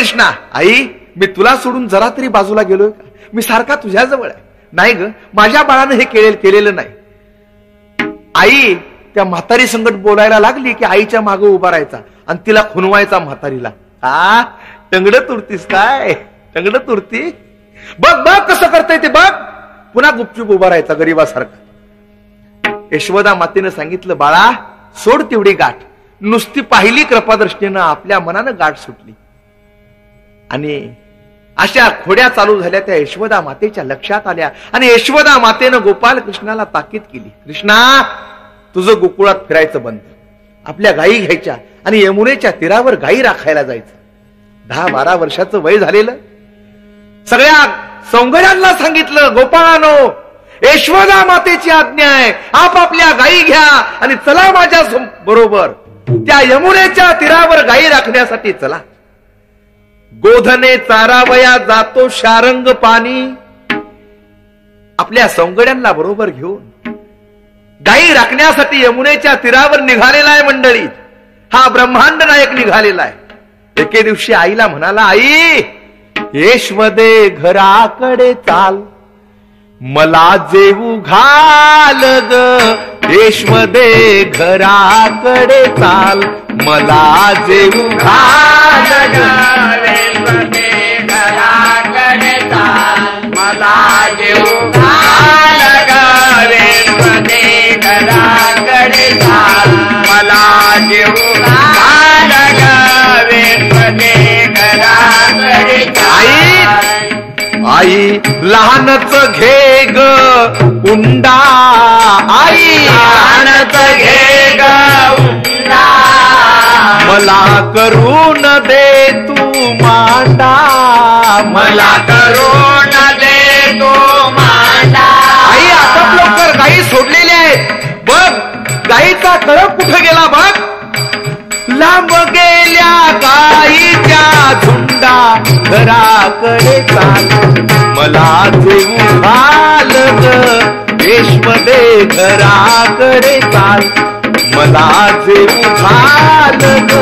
कृष्णा, आई मी तुला सोडून जरा तरी बाजूला गेलोय का? मी सारखा तुझ्या जवळ आहे. नाही ग, माझ्या बाळानं हे केले केलेलं नाही. आई त्या म्हातारी संकट बोलायला लागली की आईच्या मागे उभा राहायचा आणि तिला खुनवायचा म्हातारीला. हा टंगड तुरतीस काय? टंगड तुरती? बघ बघ कसं करताय ते बघ. पुन्हा गुपचूप उभा राहायचा गरीबासारखा. यशोदा मातेनं सांगितलं, बाळा सोड तेवढी गाठ. नुसती पाहिली कृपादृष्टीनं आपल्या मनानं गाठ सुटली. आणि अशा खोड्या चालू झाल्या त्या यशोदा मातेच्या लक्षात आल्या आणि यशोदा मातेनं गोपाल कृष्णाला ताकीद केली, कृष्णा तुझं गोकुळात फिरायचं बंद. आपल्या गायी घ्यायच्या आणि यमुनेच्या तीरावर गायी राखायला जायचं. दहा बारा वर्षाचं वय झालेलं सगळ्या सौंगड्यांना सांगितलं, गोपाळानो यशोदा मातेची आज्ञा आहे, आपापल्या गायी घ्या आणि चला माझ्या बरोबर त्या यमुनेच्या तीरावर गायी राखण्यासाठी चला. गोधने चारावया जातो शारंग पाणी. आपल्या सौंगड्यांना बरोबर घेऊन गायी राखण्यासाठी यमुनेच्या तीरावर निघालेला आहे मंडळी. हा ब्रह्मांड नायक निघालेला आहे. एके दिवशी आईला म्हणाला, आई यशोदे घराकडे चाल, मला जेवू घाल ग. यशोदे घराकडे चाल, मला जेवू घाल ग. घराकडे चाल, मला जेवू घाल ग. वेणमध्ये घराकडे चाल, मला जेवू घाल ग. वेणमध्ये घराकडे चाल. आई लहानच घे ग उंडा, आई लहानच घे ग उंडा, मला करून दे तू मांडा. मला करून दे तू मांडा. आई आता लवकर गायी सोडलेल्या आहेत. बघ गायीचा कळप कुठे गेला बघ. लांब गेल्या गायीच्या झुंडा, घराकडे चाल, मला जेवू घाल ग. यशोदे घराकडे चाल, मला जेवू घाल ग.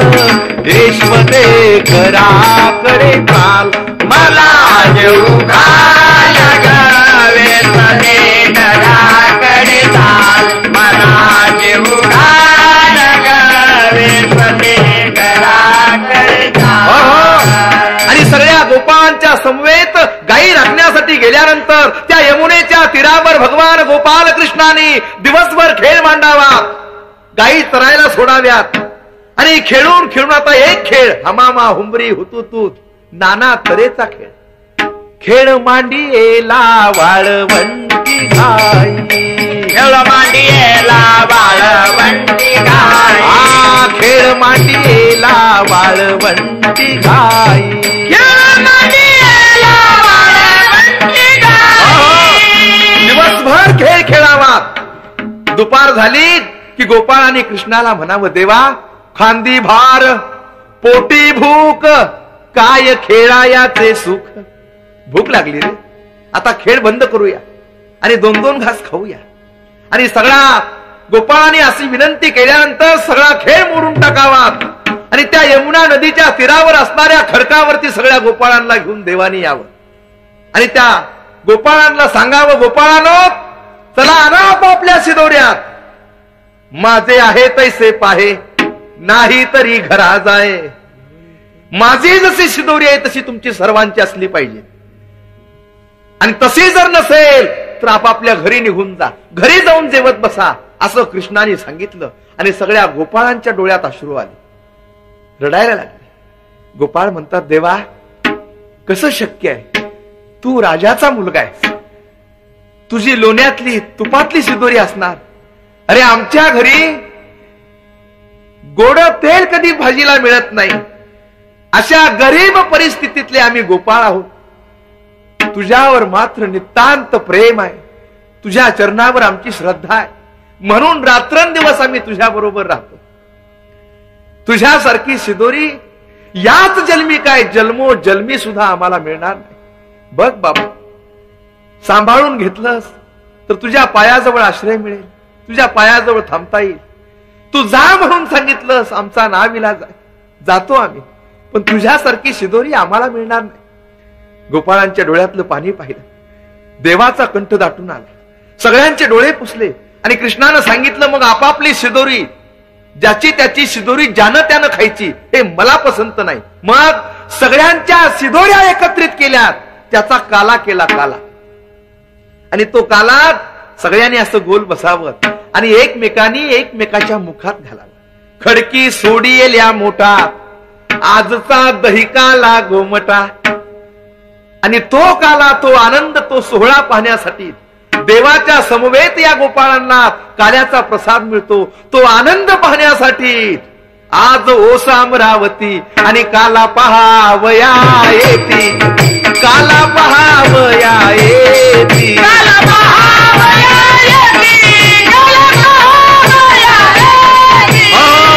यशोदे घराकडे चाल, मला जेवू घाल ग. वेणमध्ये घराकडे चाल, मला जेवू घाल ग. वेणमध्ये घराकडे चाल. आणि सगळ्या गोपाळांच्या समवेत गायी राखण्यासाठी गेल्यानंतर त्या यमुनेच्या तीरावर भगवान गोपाल कृष्णाने दिवसभर खेळ मांडावा. गायी चरायला सोडाव्यात आणि खेळून खेळून आता एक खेळ हमामा हुंबरी हुतुतूत नाना तऱ्हेचा खेळ. खेळ मांडियेला वाळवंटी गाई, खेळ मांडियेला वाळवंटी गाई. आ खेळ मांडियेला वाळवंटी गाई. खेळ मांडियेला वाळवंटी गाई. दिवसभर खेळ खेळावा. दुपार झाली की गोपाळ आणि कृष्णाला म्हणावं, देवा खांदी भार पोटी भूक, काय खेळायाचे सुख. भूक लागली रे, आता खेळ बंद करूया आणि दोन दोन घास खाऊया. आणि सगळा गोपाळाने अशी विनंती केल्यानंतर सगळा खेळ मोडून टाकावा आणि त्या यमुना नदीच्या तीरावर असणाऱ्या खडकावरती सगळ्या गोपाळांना घेऊन देवानी यावं आणि त्या गोपाळांना सांगावं, गोपाळांनो चला आणा आपापल्या सिदोऱ्यात. माझे आहे तैसे पाहे, नाही तरी घरा जाय. माझी जशी सिदोरी आहे तशी तुमची सर्वांची असली पाहिजे. आणि तशी जर नसेल तर आपापल्या घरी निघून जा, घरी जाऊन जेवत बसा, असं कृष्णाने सांगितलं. आणि सगळ्या गोपाळांच्या डोळ्यात अश्रू आले, रडायला लागले. गोपाळ म्हणतात, देवा कसं शक्य आहे, तू राजाचा मुलगा आहेस, तुझी लोण्यातली तुपातली सिदोरी असणार. अरे आमच्या घरी गोड तेल कधी भाजीला मिळत नाही, अशा गरीब परिस्थितीतले आम्ही गोपाळ आहोत. तुझ्यावर मात्र नितांत प्रेम आहे, तुझ्या चरणावर आमची श्रद्धा आहे, म्हणून रात्रंदिवस आम्ही तुझ्या बरोबर राहतो. तुझ्यासारखी सिदोरी याच जन्मी काय जन्मो जन्मी सुद्धा आम्हाला मिळणार नाही. बघ बाबा, सांभाळून घेतलंस तर तुझ्या पायाजवळ आश्रय मिळेल, तुझ्या पायाजवळ थांबता येईल. तू जा म्हणून सांगितलंस, आमचा नाविलाज आहे, जातो आम्ही. पण तुझ्यासारखी शिदोरी आम्हाला मिळणार नाही. गोपाळांच्या डोळ्यातलं पाणी पाहिलं, देवाचा कंठ दाटून आला, सगळ्यांचे डोळे पुसले आणि कृष्णानं सांगितलं, मग आपापली शिदोरी, ज्याची त्याची शिदोरी ज्यानं त्यानं खायची, हे मला पसंत नाही. मग सगळ्यांच्या शिदोऱ्या एकत्रित केल्यात, त्याचा काला केला काला. आणि तो काला सगळ्यांनी असं गोल बसावं आणि एकमेकांनी एकमेकाच्या मुखात घालावं. खडकी सोडी येल्या मोठा, आजचा दही काला गोमटा. आणि तो काला, तो आनंद, तो सोहळा पाहण्यासाठी देवाच्या समवेत या गोपाळांना काल्याचा प्रसाद मिळतो. तो आनंद पाहण्यासाठी आज ओसा अमरावती आणि काला पहावया येती, काला पहावया येती, काला पहावया येती, काला पहावया येती.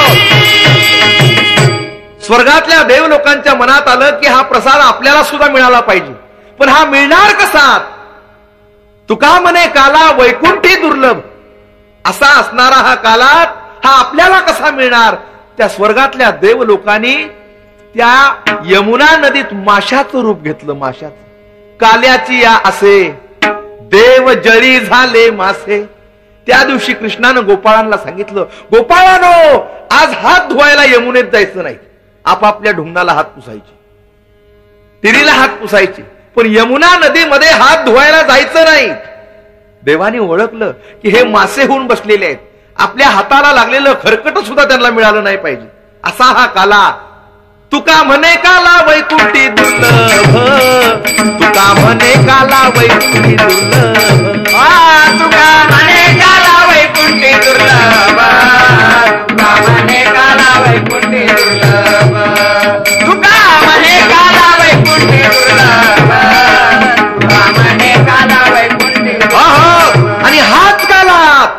स्वर्गातल्या देव लोकांच्या मनात आलं की हा प्रसाद आपल्याला सुद्धा मिळाला पाहिजे. पण हा मिळणार कसा? तुका म्हणे काला वैकुंठी दुर्लभ, असा असणारा हा काला हा आपल्याला कसा मिळणार? त्या स्वर्गातल्या देव लोकांनी त्या यमुना नदीत माशाचं रूप घेतलं. माशाचं, काल्याची या असे देव जळी झाले मासे. त्या दिवशी कृष्णानं गोपाळांना सांगितलं, गोपाळांनो, आज हात धुवायला यमुनेत जायचं नाही, आपापल्या ढुंगणाला हात पुसायचे, तिरीला हात पुसायचे, पण यमुना नदीमध्ये हात धुवायला जायचं नाही. देवाने ओळखलं की हे मासे होऊन बसलेले आहेत, आपल्या हाताला लागलेलं खरकट सुद्धा त्यांना मिळालं नाही पाहिजे. असा हा काला. तुका म्हणे काला वैकुंठी दुर्लभ, तुका म्हणे काला वैकुंठी दुर्लभ, तुका म्हणे काला वैकुंठी दुर्लभ, तुका म्हणे काला वैकुंठी दुर्लभ, तुका म्हणे काला वैकुंठी दुर्लभ, तुका म्हणे काला वैकुंठी दुर्लभ. आणि हाच काला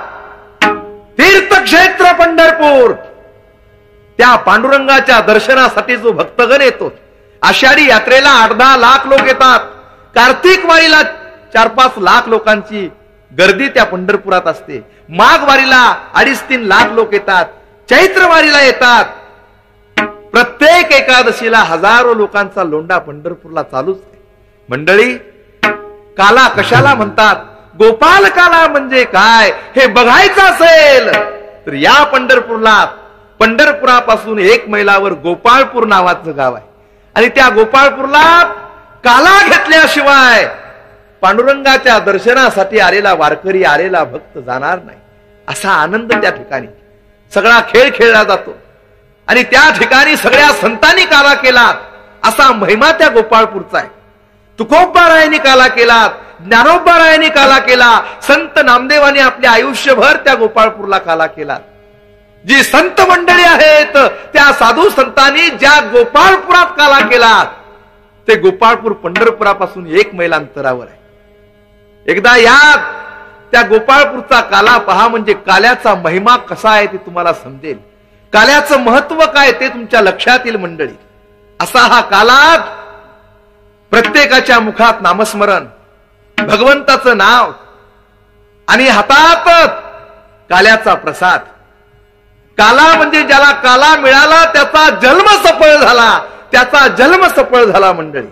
तीर्थक्षेत्र पंढरपूर, त्या पांडुरंगाच्या दर्शनासाठी जो भक्तगण येतो. आषाढी यात्रेला आठ दहा लाख लोक येतात, कार्तिक वारीला चार पाच लाख लोकांची गर्दी त्या पंढरपुरात असते, माघ वारीला अडीच तीन लाख लोक येतात, चैत्र वारीला येतात. प्रत्येक एकादशीला हजारो लोकांचा लोंढा पंढरपूरला चालूच आहे. मंडळी, काला कशाला म्हणतात? गोपाल काला म्हणजे काय हे बघायचं असेल तर या पंढरपूरला, पंढरपुरापासून एक मैलावर गोपाळपूर नावाचं गाव आहे. आणि त्या गोपाळपूरला काला घेतल्याशिवाय पांडुरंगाच्या दर्शनासाठी आलेला वारकरी, आलेला भक्त जाणार नाही. असा आनंद त्या ठिकाणी सगळा खेळ खेळला जातो. आणि त्या ठिकाणी सगळ्या संतांनी काला केला, असा महिमा त्या गोपाळपूरचा आहे. तुकोबारायांनी काला केला, ज्ञानोबारायांनी काला केला, संत नामदेवानी आपल्या आयुष्यभर त्या गोपाळपूरला काला केला. जी संत मंडळी आहेत त्या साधू संतांनी ज्या गोपाळपुरात काला केला, ते गोपाळपूर पंढरपुरापासून एक मैल अंतरावर आहे. एकदा या त्या गोपाळपूरचा काला पहा, म्हणजे काल्याचा महिमा कसा आहे ते तुम्हाला समजेल, काल्याचं महत्व काय ते तुमच्या लक्षात येईल. मंडळी, असा हा काला, प्रत्येकाच्या मुखात नामस्मरण, भगवंताचं नाव आणि हातात काल्याचा प्रसाद. काला म्हणजे ज्याला काला मिळाला त्याचा जन्म सफळ झाला, त्याचा जन्म सफळ झाला. मंडळी,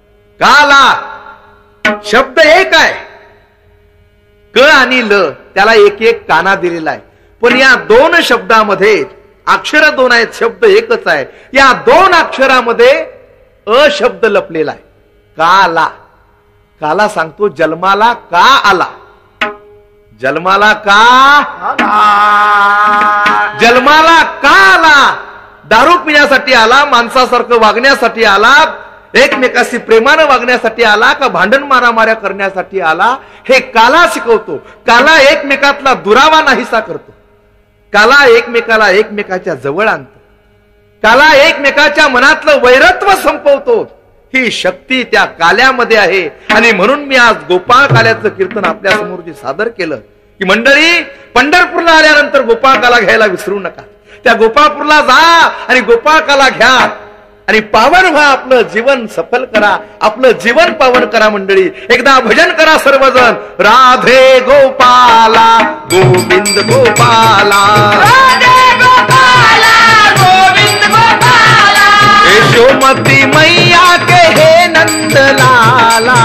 काला शब्द एक आहे, क आणि ल, त्याला एक एक काना दिलेला आहे. पण या दोन शब्दामध्ये अक्षर दोन आहेत, शब्द एकच आहे. या दोन अक्षरामध्ये अ शब्द लपलेला आहे. काला, काला सांगतो जन्माला का आला, जन्माला का जन्माला का आला? दारू पिण्यासाठी आला, माणसासारखं वागण्यासाठी आला, एकमेकाशी प्रेमानं वागण्यासाठी आला, का भांडण मारामाऱ्या करण्यासाठी आला? हे काला शिकवतो. काला एकमेकातला दुरावा नाहीसा करतो, काला एकमेकाला एकमेकाच्या जवळ आणतो, काला एकमेकाच्या मनातलं वैरत्व संपवतो. ही शक्ती त्या काल्यामध्ये आहे. आणि म्हणून मी आज गोपाळ काल्याचं कीर्तन आपल्या समोर जे सादर केलं की मंडळी, पंढरपूरला आल्यानंतर गोपाळ काला घ्यायला विसरू नका. त्या गोपाळपूरला जा आणि गोपाळ काला घ्या आणि पावन व्हा, आपलं जीवन सफल करा, आपलं जीवन पावन करा. मंडळी, एकदा भजन करा सर्वजण. राधे गोपाला गोविंद गोपाला, राधे गोपाला गोविंद गोपाला, यशोमती मैया के हे नंद लाला,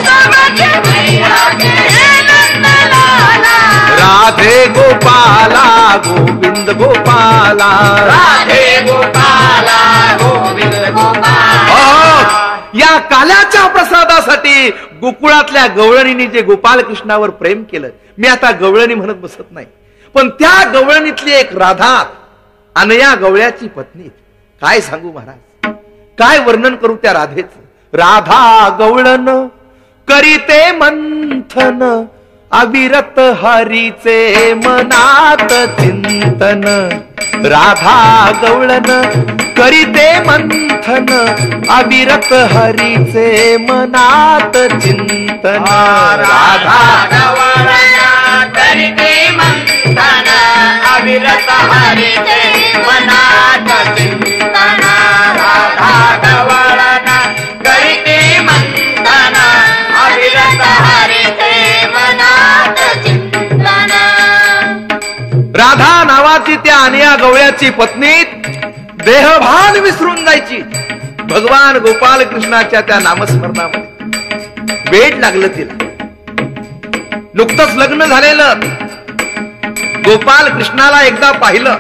राधे गोपाला गोविंद गोपाला, राधे गोपाला गोविंद गोपाला. या काल्याच्या प्रसादासाठी गोकुळातल्या गवळणीने जे गोपाल कृष्णावर प्रेम केलं, मी आता गवळणी म्हणत बसत नाही, पण त्या गवळणीतली एक राधा आणि या गवळ्याची पत्नी, काय सांगू महाराज, काय वर्णन करू त्या राधेचं. राधा गवळण करीते मंथन, अविरत हरीचे मनात चिंतन. राधा गवळण करीते मंथन, अविरत हरीचे मनात चिंतन. राधा गवळण करीते मंथन, अविरत हरीचे मनात चिंतन. राधा गवळण करीते मंथन, अविरत हरीचे मनात चिंतन. राधा नावाची त्या अनिया गवळ्याची पत्नी देहभान विसरून जायची भगवान गोपाल कृष्णाच्या त्या नामस्मरणामध्ये. वेड लागलं तिला, नुकतंच लग्न झालेलं. गोपाल कृष्णाला एकदा पाहिलं,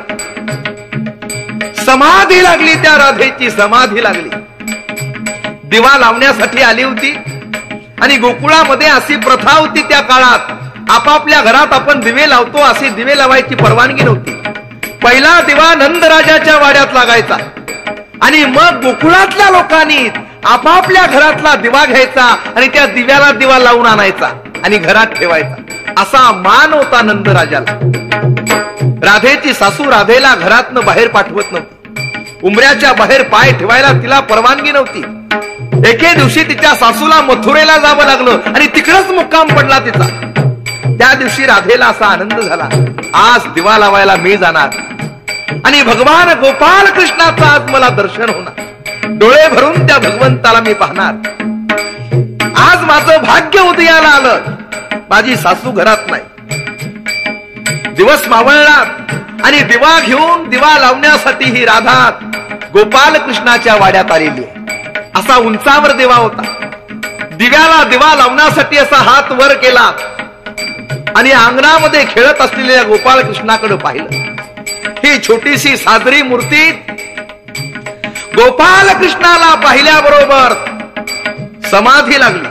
समाधी लागली त्या राधेची, समाधी लागली. दिवा लावण्यासाठी आली होती आणि गोकुळामध्ये अशी प्रथा होती त्या काळात, आपापल्या घरात आपण दिवे लावतो, असे दिवे लावायची परवानगी नव्हती. पहिला दिवा नंदराजाच्या वाड्यात लागायचा आणि मग गोकुळातल्या लोकांनी आपापल्या घरातला दिवा घ्यायचा आणि त्या दिव्याला दिवा लावून आणायचा आणि घरात ठेवायचा. असा मान होता नंदराजाला. राधेची सासू राधेला घरातनं बाहेर पाठवत नव्हती. उंबऱ्याच्या बाहेर पाय ठेवायला तिला परवानगी नव्हती. एके दिवशी तिच्या सासूला मथुरेला जावं लागलं आणि तिकडच मुक्काम पडला तिचा. त्या दिवशी राधेला असा आनंद झाला, आज दिवा लावायला मी जाणार आणि भगवान गोपाल कृष्णाचं आज मला दर्शन होणार. डोळे भरून त्या भगवंताला मी पाहणार. आज माझं भाग्य उदयाला आलं. माझी सासू घरात नाही. दिवस मावळला आणि दिवा घेऊन दिवा लावण्यासाठी ही राधा गोपाल कृष्णाच्या वाड्यात आलेली आहे. असा उंचावर दिवा होता. दिव्याला दिवा लावण्यासाठी असा हात वर केला आणि अंगणामध्ये खेळत असलेल्या गोपाल कृष्णाकडे पाहिलं. ही छोटीशी सादरी मूर्ती गोपाल कृष्णाला पाहिल्याबरोबर समाधी लागली.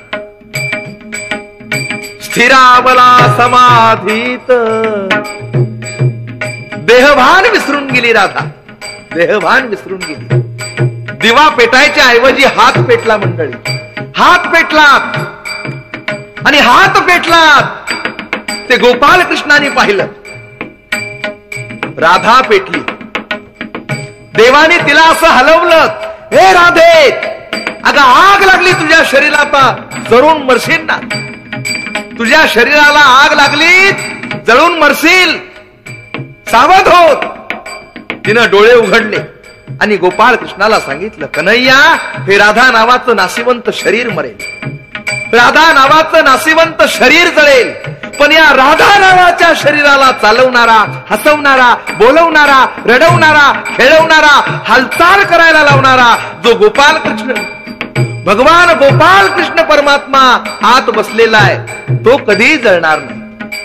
स्थिरावला समाधीत, देहभान विसरून गेली राधा, देहभान विसरून गेली. दिवा पेटायच्या ऐवजी हात पेटला मंडळी, हात पेटला आणि हात पेटला ते गोपाल कृष्णाने पाहिलं. राधा पेटली. देवाने तिला असं हलवलं, हे राधे, अगं आग लागली तुझ्या शरीराला, जळून मरशील ना. तुझ्या शरीराला आग लागली, जळून मरशील, सावध होत. तिनं डोळे उघडले आणि गोपाल कृष्णाला सांगितलं, कन्हैया, हे राधा नावाचं नाशिवंत शरीर मरेल, राधा नावाचं नाशिवंत शरीर जळेल, पण या राधा नावाच्या शरीराला चालवणारा, हसवणारा, बोलवणारा, रडवणारा, खेळवणारा, हालचाल करायला लावणारा जो गोपाल कृष्ण, भगवान गोपाल कृष्ण परमात्मा आत बसलेला आहे, तो कधीही जळणार नाही.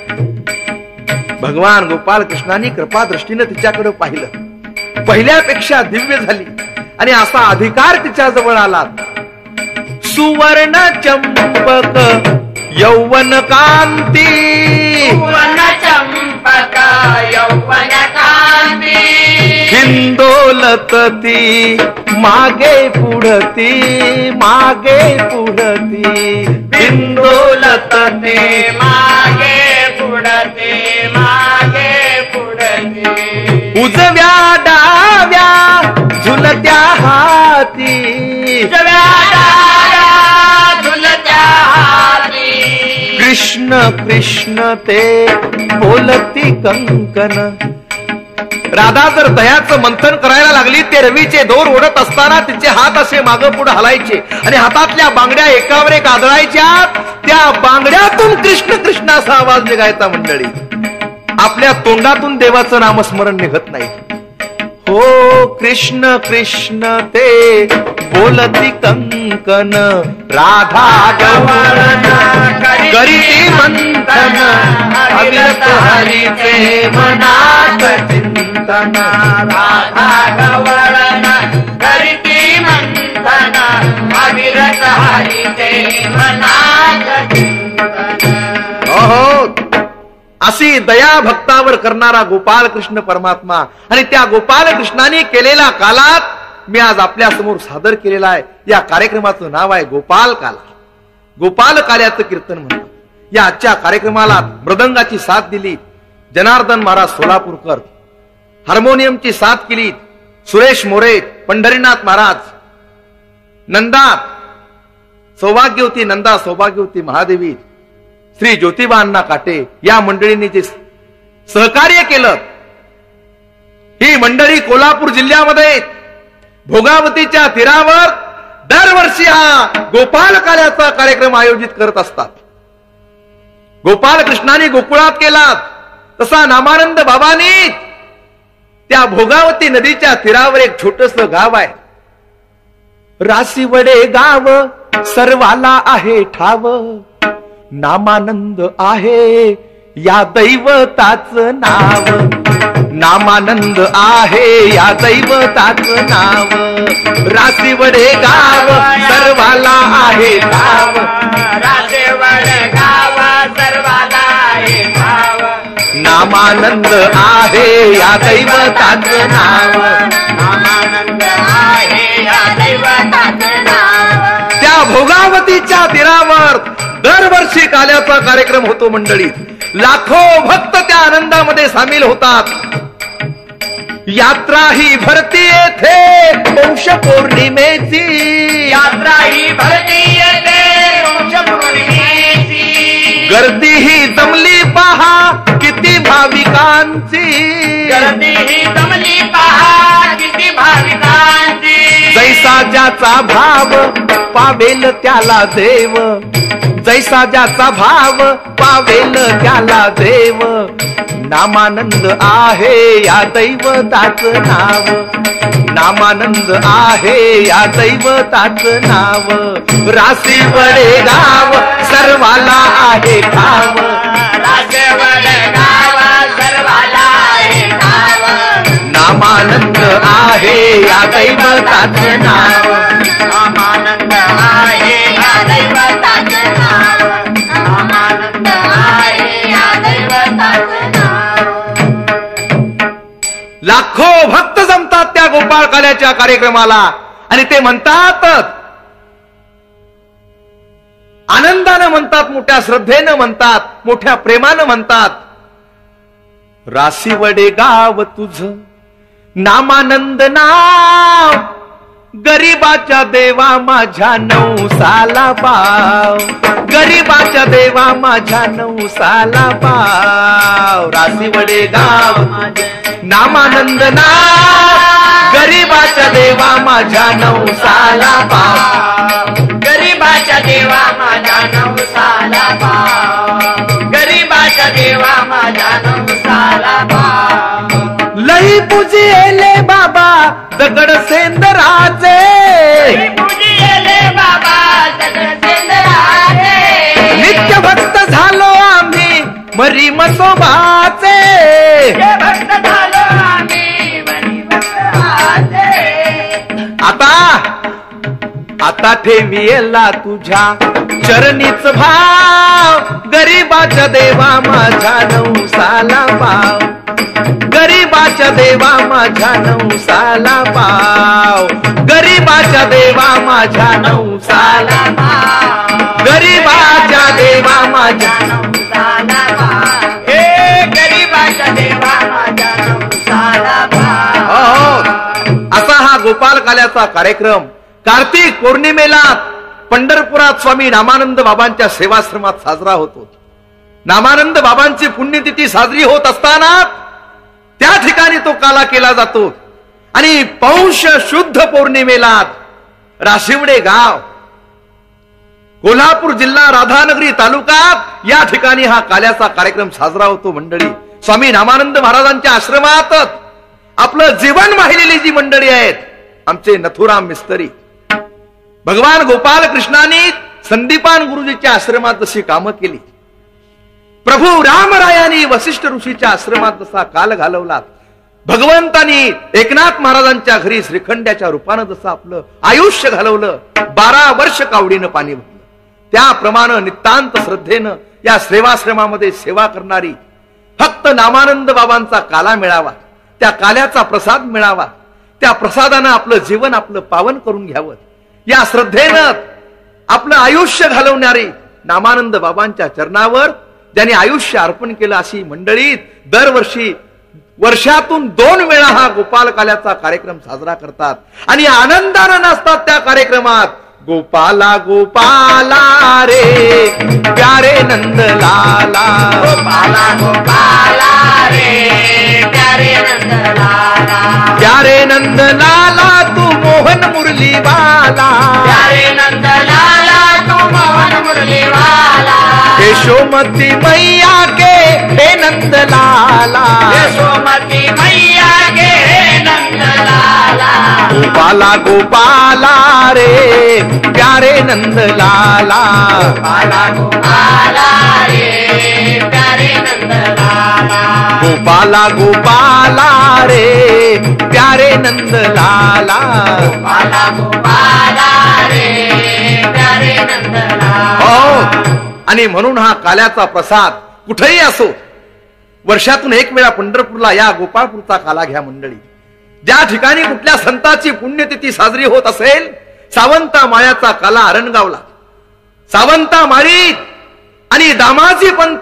भगवान गोपाल कृष्णाने कृपा दृष्टीने तिच्याकडे पाहिलं. पहिल्यापेक्षा दिव्य झाली आणि असा अधिकार तिच्या जवळ आला. सुवर्ण चंपक यौवन कांती, सुवर्ण चंपक यौवन कांती, हिंदोलत ती मागे पुढती, मागे पुढती, हिंदोलत ती मागे पुढती, मागे पुढती. उजव्या डाव्या झुलत्या हाती, उजव्या डाव्या झुलत्या हाती. कृष्ण कृष्ण ते बोलती कंकन. राधा जर दह्याचं मंथन करायला लागली, ते रवीचे दोर ओढत असताना तिचे हात असे मागं पुढे हलायचे आणि हातातल्या बांगड्या एकावर एक आदळायच्या. त्या बांगड्यातून कृष्ण कृष्ण असा आवाज निघायचा. मंडळी, आपल्या तोंडातून देवाचं नामस्मरण निघत नाही. हो कृष्ण कृष्ण ते बोलती कंकन, राधा गवळण करीती मंथन, अविरत हरीचे मनात चिंतन, राधा गवळण करीती मंथन, अविरत हरीचे मनात चिंतन. हो अशी दया भक्तावर करणारा गोपाल कृष्ण परमात्मा, आणि त्या गोपाल कृष्णाने केलेल्या कालात मी आज आपल्या समोर सादर केलेला आहे. या कार्यक्रमाचं नाव आहे गोपाल काला. गोपाल काल्याचं कीर्तन म्हणतात. या आजच्या कार्यक्रमाला मृदंगाची साथ दिली जनार्दन महाराज सोलापूरकर, हार्मोनियमची साथ केली सुरेश मोरे, पंढरीनाथ महाराज, नंदा सौभाग्यवती नंदा सौभाग्यवती महादेवी, श्री ज्योतिबा अण्णा काटे, या मंडळींनी जे सहकार्य केलं. ही मंडळी कोल्हापूर जिल्ह्यामध्ये भोगावतीच्या तीरावर दरवर्षी हा गोपाल काल्याचा कार्यक्रम आयोजित करत असतात. गोपाल कृष्णाने गोकुळात केला तसा नामानंद बाबांनी त्या भोगावती नदीच्या तीरावर एक छोटस गाव आहे, राशीवडे गाव, सर्वाला आहे ठाव, नामानंद आहे या दैवताचं नाव, नामानंद आहे या दैवताचं नाव, राशीवडे गाव सर्वाला आहे ठाव, राशीवडे गाव सर्वाला आहे ठाव, नामानंद आहे या दैवताचं नाव, नामानंद आहे या दैवताचं नाव. त्या भोगावतीच्या तीरावर दरवर्षी काल्याचा कार्यक्रम होतो. मंडळी लाखो भक्त त्या आनंदामध्ये सामील होतात. यात्रा ही भरती येथे पौष पौर्णिमेची, यात्रा ही भरती येते पौष पौर्णिमेची, गर्दी ही जमली पहा किती भाविकांची, गर्दी ही जमली पहा किती भाविकांची, जैसा ज्याचा भाव पावेल त्याला देव, जैसा ज्याचा भाव पावेल त्याला देव, नामानंद आहे या दैवताचं नाव, नामानंद आहे या दैवताचं नाव, राशीवडे गाव सर्वाला आहे ठाव, राशीवडे गाव सर्वाला आहे ठाव, नामानंद आहे या दैवताचं नाव, नामानंद आहे या दैवताचं नाव, नामानंद आहे या दैवताचं नाव. लाखो भक्त जमतात त्या गोपाळ काल्याच्या कार्यक्रमाला, आणि ते म्हणतात आनंदानं म्हणतात, मोठ्या श्रद्धेनं म्हणतात, मोठ्या प्रेमानं म्हणतात, राशीवडे गाव तुझ नामानंद नाव, गरीबाच्या देवा माझ्या नवसाला पाव, गरीबाच्या देवा माझ्या नवसाला पाव, राशीवडे गाव नामानंद नाव, गरीबाच्या देवा माझ्या नवसाला पाव, गरीबाच्या देवा माझ्या नवसाला पाव, गरीबाच्या देवा माझ्या नवसाला पाव. लई पूजिले बाबा दगड सेंदराचे, पूजिले बाबा दगड सेंदराचे, नित्य भक्त झालो आम्ही मरी मसोबाचे, भक्त झालो आम्ही मरी मसोबाचे. आता आता ठेवीला तुझ्या चरणीच भाव, गरीबाच्या देवा माझ्या नवसाला पाव, गरीबाच्या देवा माझ्या नवसाला पाव, गरीबाच्या देवा माझ्या नवसाला पाव, गरीबाच्या देवा माझ्या नवसाला पाव, हे गरीबाच्या देवा माझ्या नवसाला पाव. हो, असा हा गोपाल काल्याचा कार्यक्रम कार्तिक पौर्णिमेला पंढरपुरात स्वामी नामानंद बाबांच्या सेवाश्रमात साजरा होतो. नामानंद बाबांची पुण्यतिथी साजरी होत असताना त्या ठिकाणी तो काला केला जातो. आणि पौष शुद्ध पौर्णिमेला राशिवडे गाव, कोल्हापूर जिल्हा, राधानगरी तालुक्यात या ठिकाणी हा काल्याचा कार्यक्रम साजरा होतो. मंडळी स्वामी नामानंद महाराजांच्या आश्रमात आपलं जीवन वाहिलेली जी मंडळी आहेत, आमचे नथुराम मिस्त्री, भगवान गोपाल कृष्णाने संदीपान गुरुजीच्या आश्रमात जशी कामं केली, प्रभू रामरायांनी वसिष्ठ ऋषीच्या आश्रमात जसा काल घालवला, भगवंतानी एकनाथ महाराजांच्या घरी श्रीखंड्याच्या रूपानं जसं आपलं आयुष्य घालवलं, बारा वर्ष कावडीनं पाणी भरलं, त्याप्रमाणे नितांत श्रद्धेनं या सेवाश्रमामध्ये सेवा करणारी फक्त नामानंद बाबांचा काला मिळावा, त्या काल्याचा प्रसाद मिळावा, त्या प्रसादानं आपलं जीवन आपलं पावन करून घ्यावं, या श्रद्धेनं आपलं आयुष्य घालवणारी नामानंद बाबांच्या चरणावर ज्यांनी आयुष्य अर्पण केलं अशी मंडळी दरवर्षी वर्षातून दोन वेळा हा गोपाल काल्याचा कार्यक्रम साजरा करतात आणि आनंदानं नाचतात त्या कार्यक्रमात. गोपाला गोपाला रे प्यारे नंद लाला, गोपाला गोपाला रे प्यारे नंद लाला, प्यारे नंद लाला तू मोहन मुरली वाला, प्यारे नंद लाला तू मोहन मुरली वाला, यशोमती मैया के हे नंद लाला, यशोमती मैया के हे नंद लाला, गोपाला गोपाला रे प्यारे नंद लाला, गोपाला गोपाला रे प्यारे नंद लाला, गोपाला गोपाला रे प्यारे नंद लाला, गोपाला गोपाला रे प्यारे नंद लाला. हो, आणि म्हणून हा काल्याचा प्रसाद कुठेही असो, वर्षातून एक वेळा पंढरपूरला या, गोपाळपूरचा काला घ्या मंडळी. ज्या ठिकाणी कुठल्या संताची पुण्यतिथी साजरी होत असेल, सावंता माळ्याचा काला अरणगावला, सावंता माळी आणि दामाजी पंत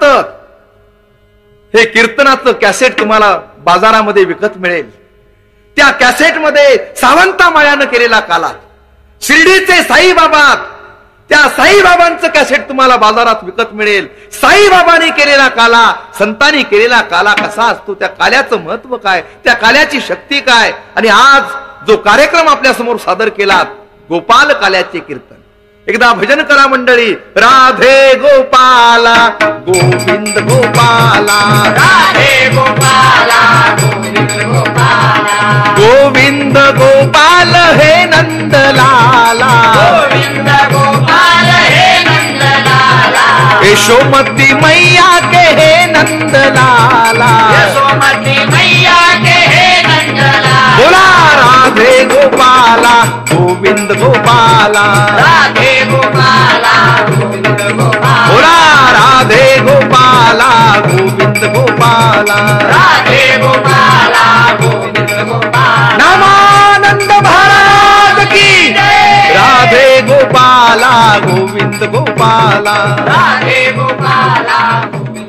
हे कीर्तनाचं कॅसेट तुम्हाला बाजारामध्ये विकत मिळेल. त्या कॅसेटमध्ये सावंता माळ्यानं केलेला काला, शिर्डीचे साईबाबा, त्या साईबाबांचं कॅसेट तुम्हाला बाजारात विकत मिळेल. साईबाबांनी केलेला काला, संतांनी केलेला काला कसा असतो, त्या काल्याचं महत्व काय, त्या काल्याची शक्ती काय. आणि आज जो कार्यक्रम आपल्या समोर सादर केला, गोपाल काल्याचे कीर्तन, एकदा भजन करा मंडळी. राधे गोपाला गोविंद गोपाला, राधे गोपाला गोविंद गोपाला, गोविंद गोपाल हे नंद लाला, गोविंद गोपाल हे नंद लाला, यशोमती मैया के हे नंद लाला, यशोमती मैया के हे नंद लाला, बोला राधे गोपाला गोविंद गोपाला, राधे गोपाला गोविंद गोपाला, बोला राधे गोपाला गोविंद गोपाला, राधे गोपाला गोविंद गोपाला. नामानंद महाराज की राधे गोपाला गोविंद गोपाला. राधे गोपाला गोविंद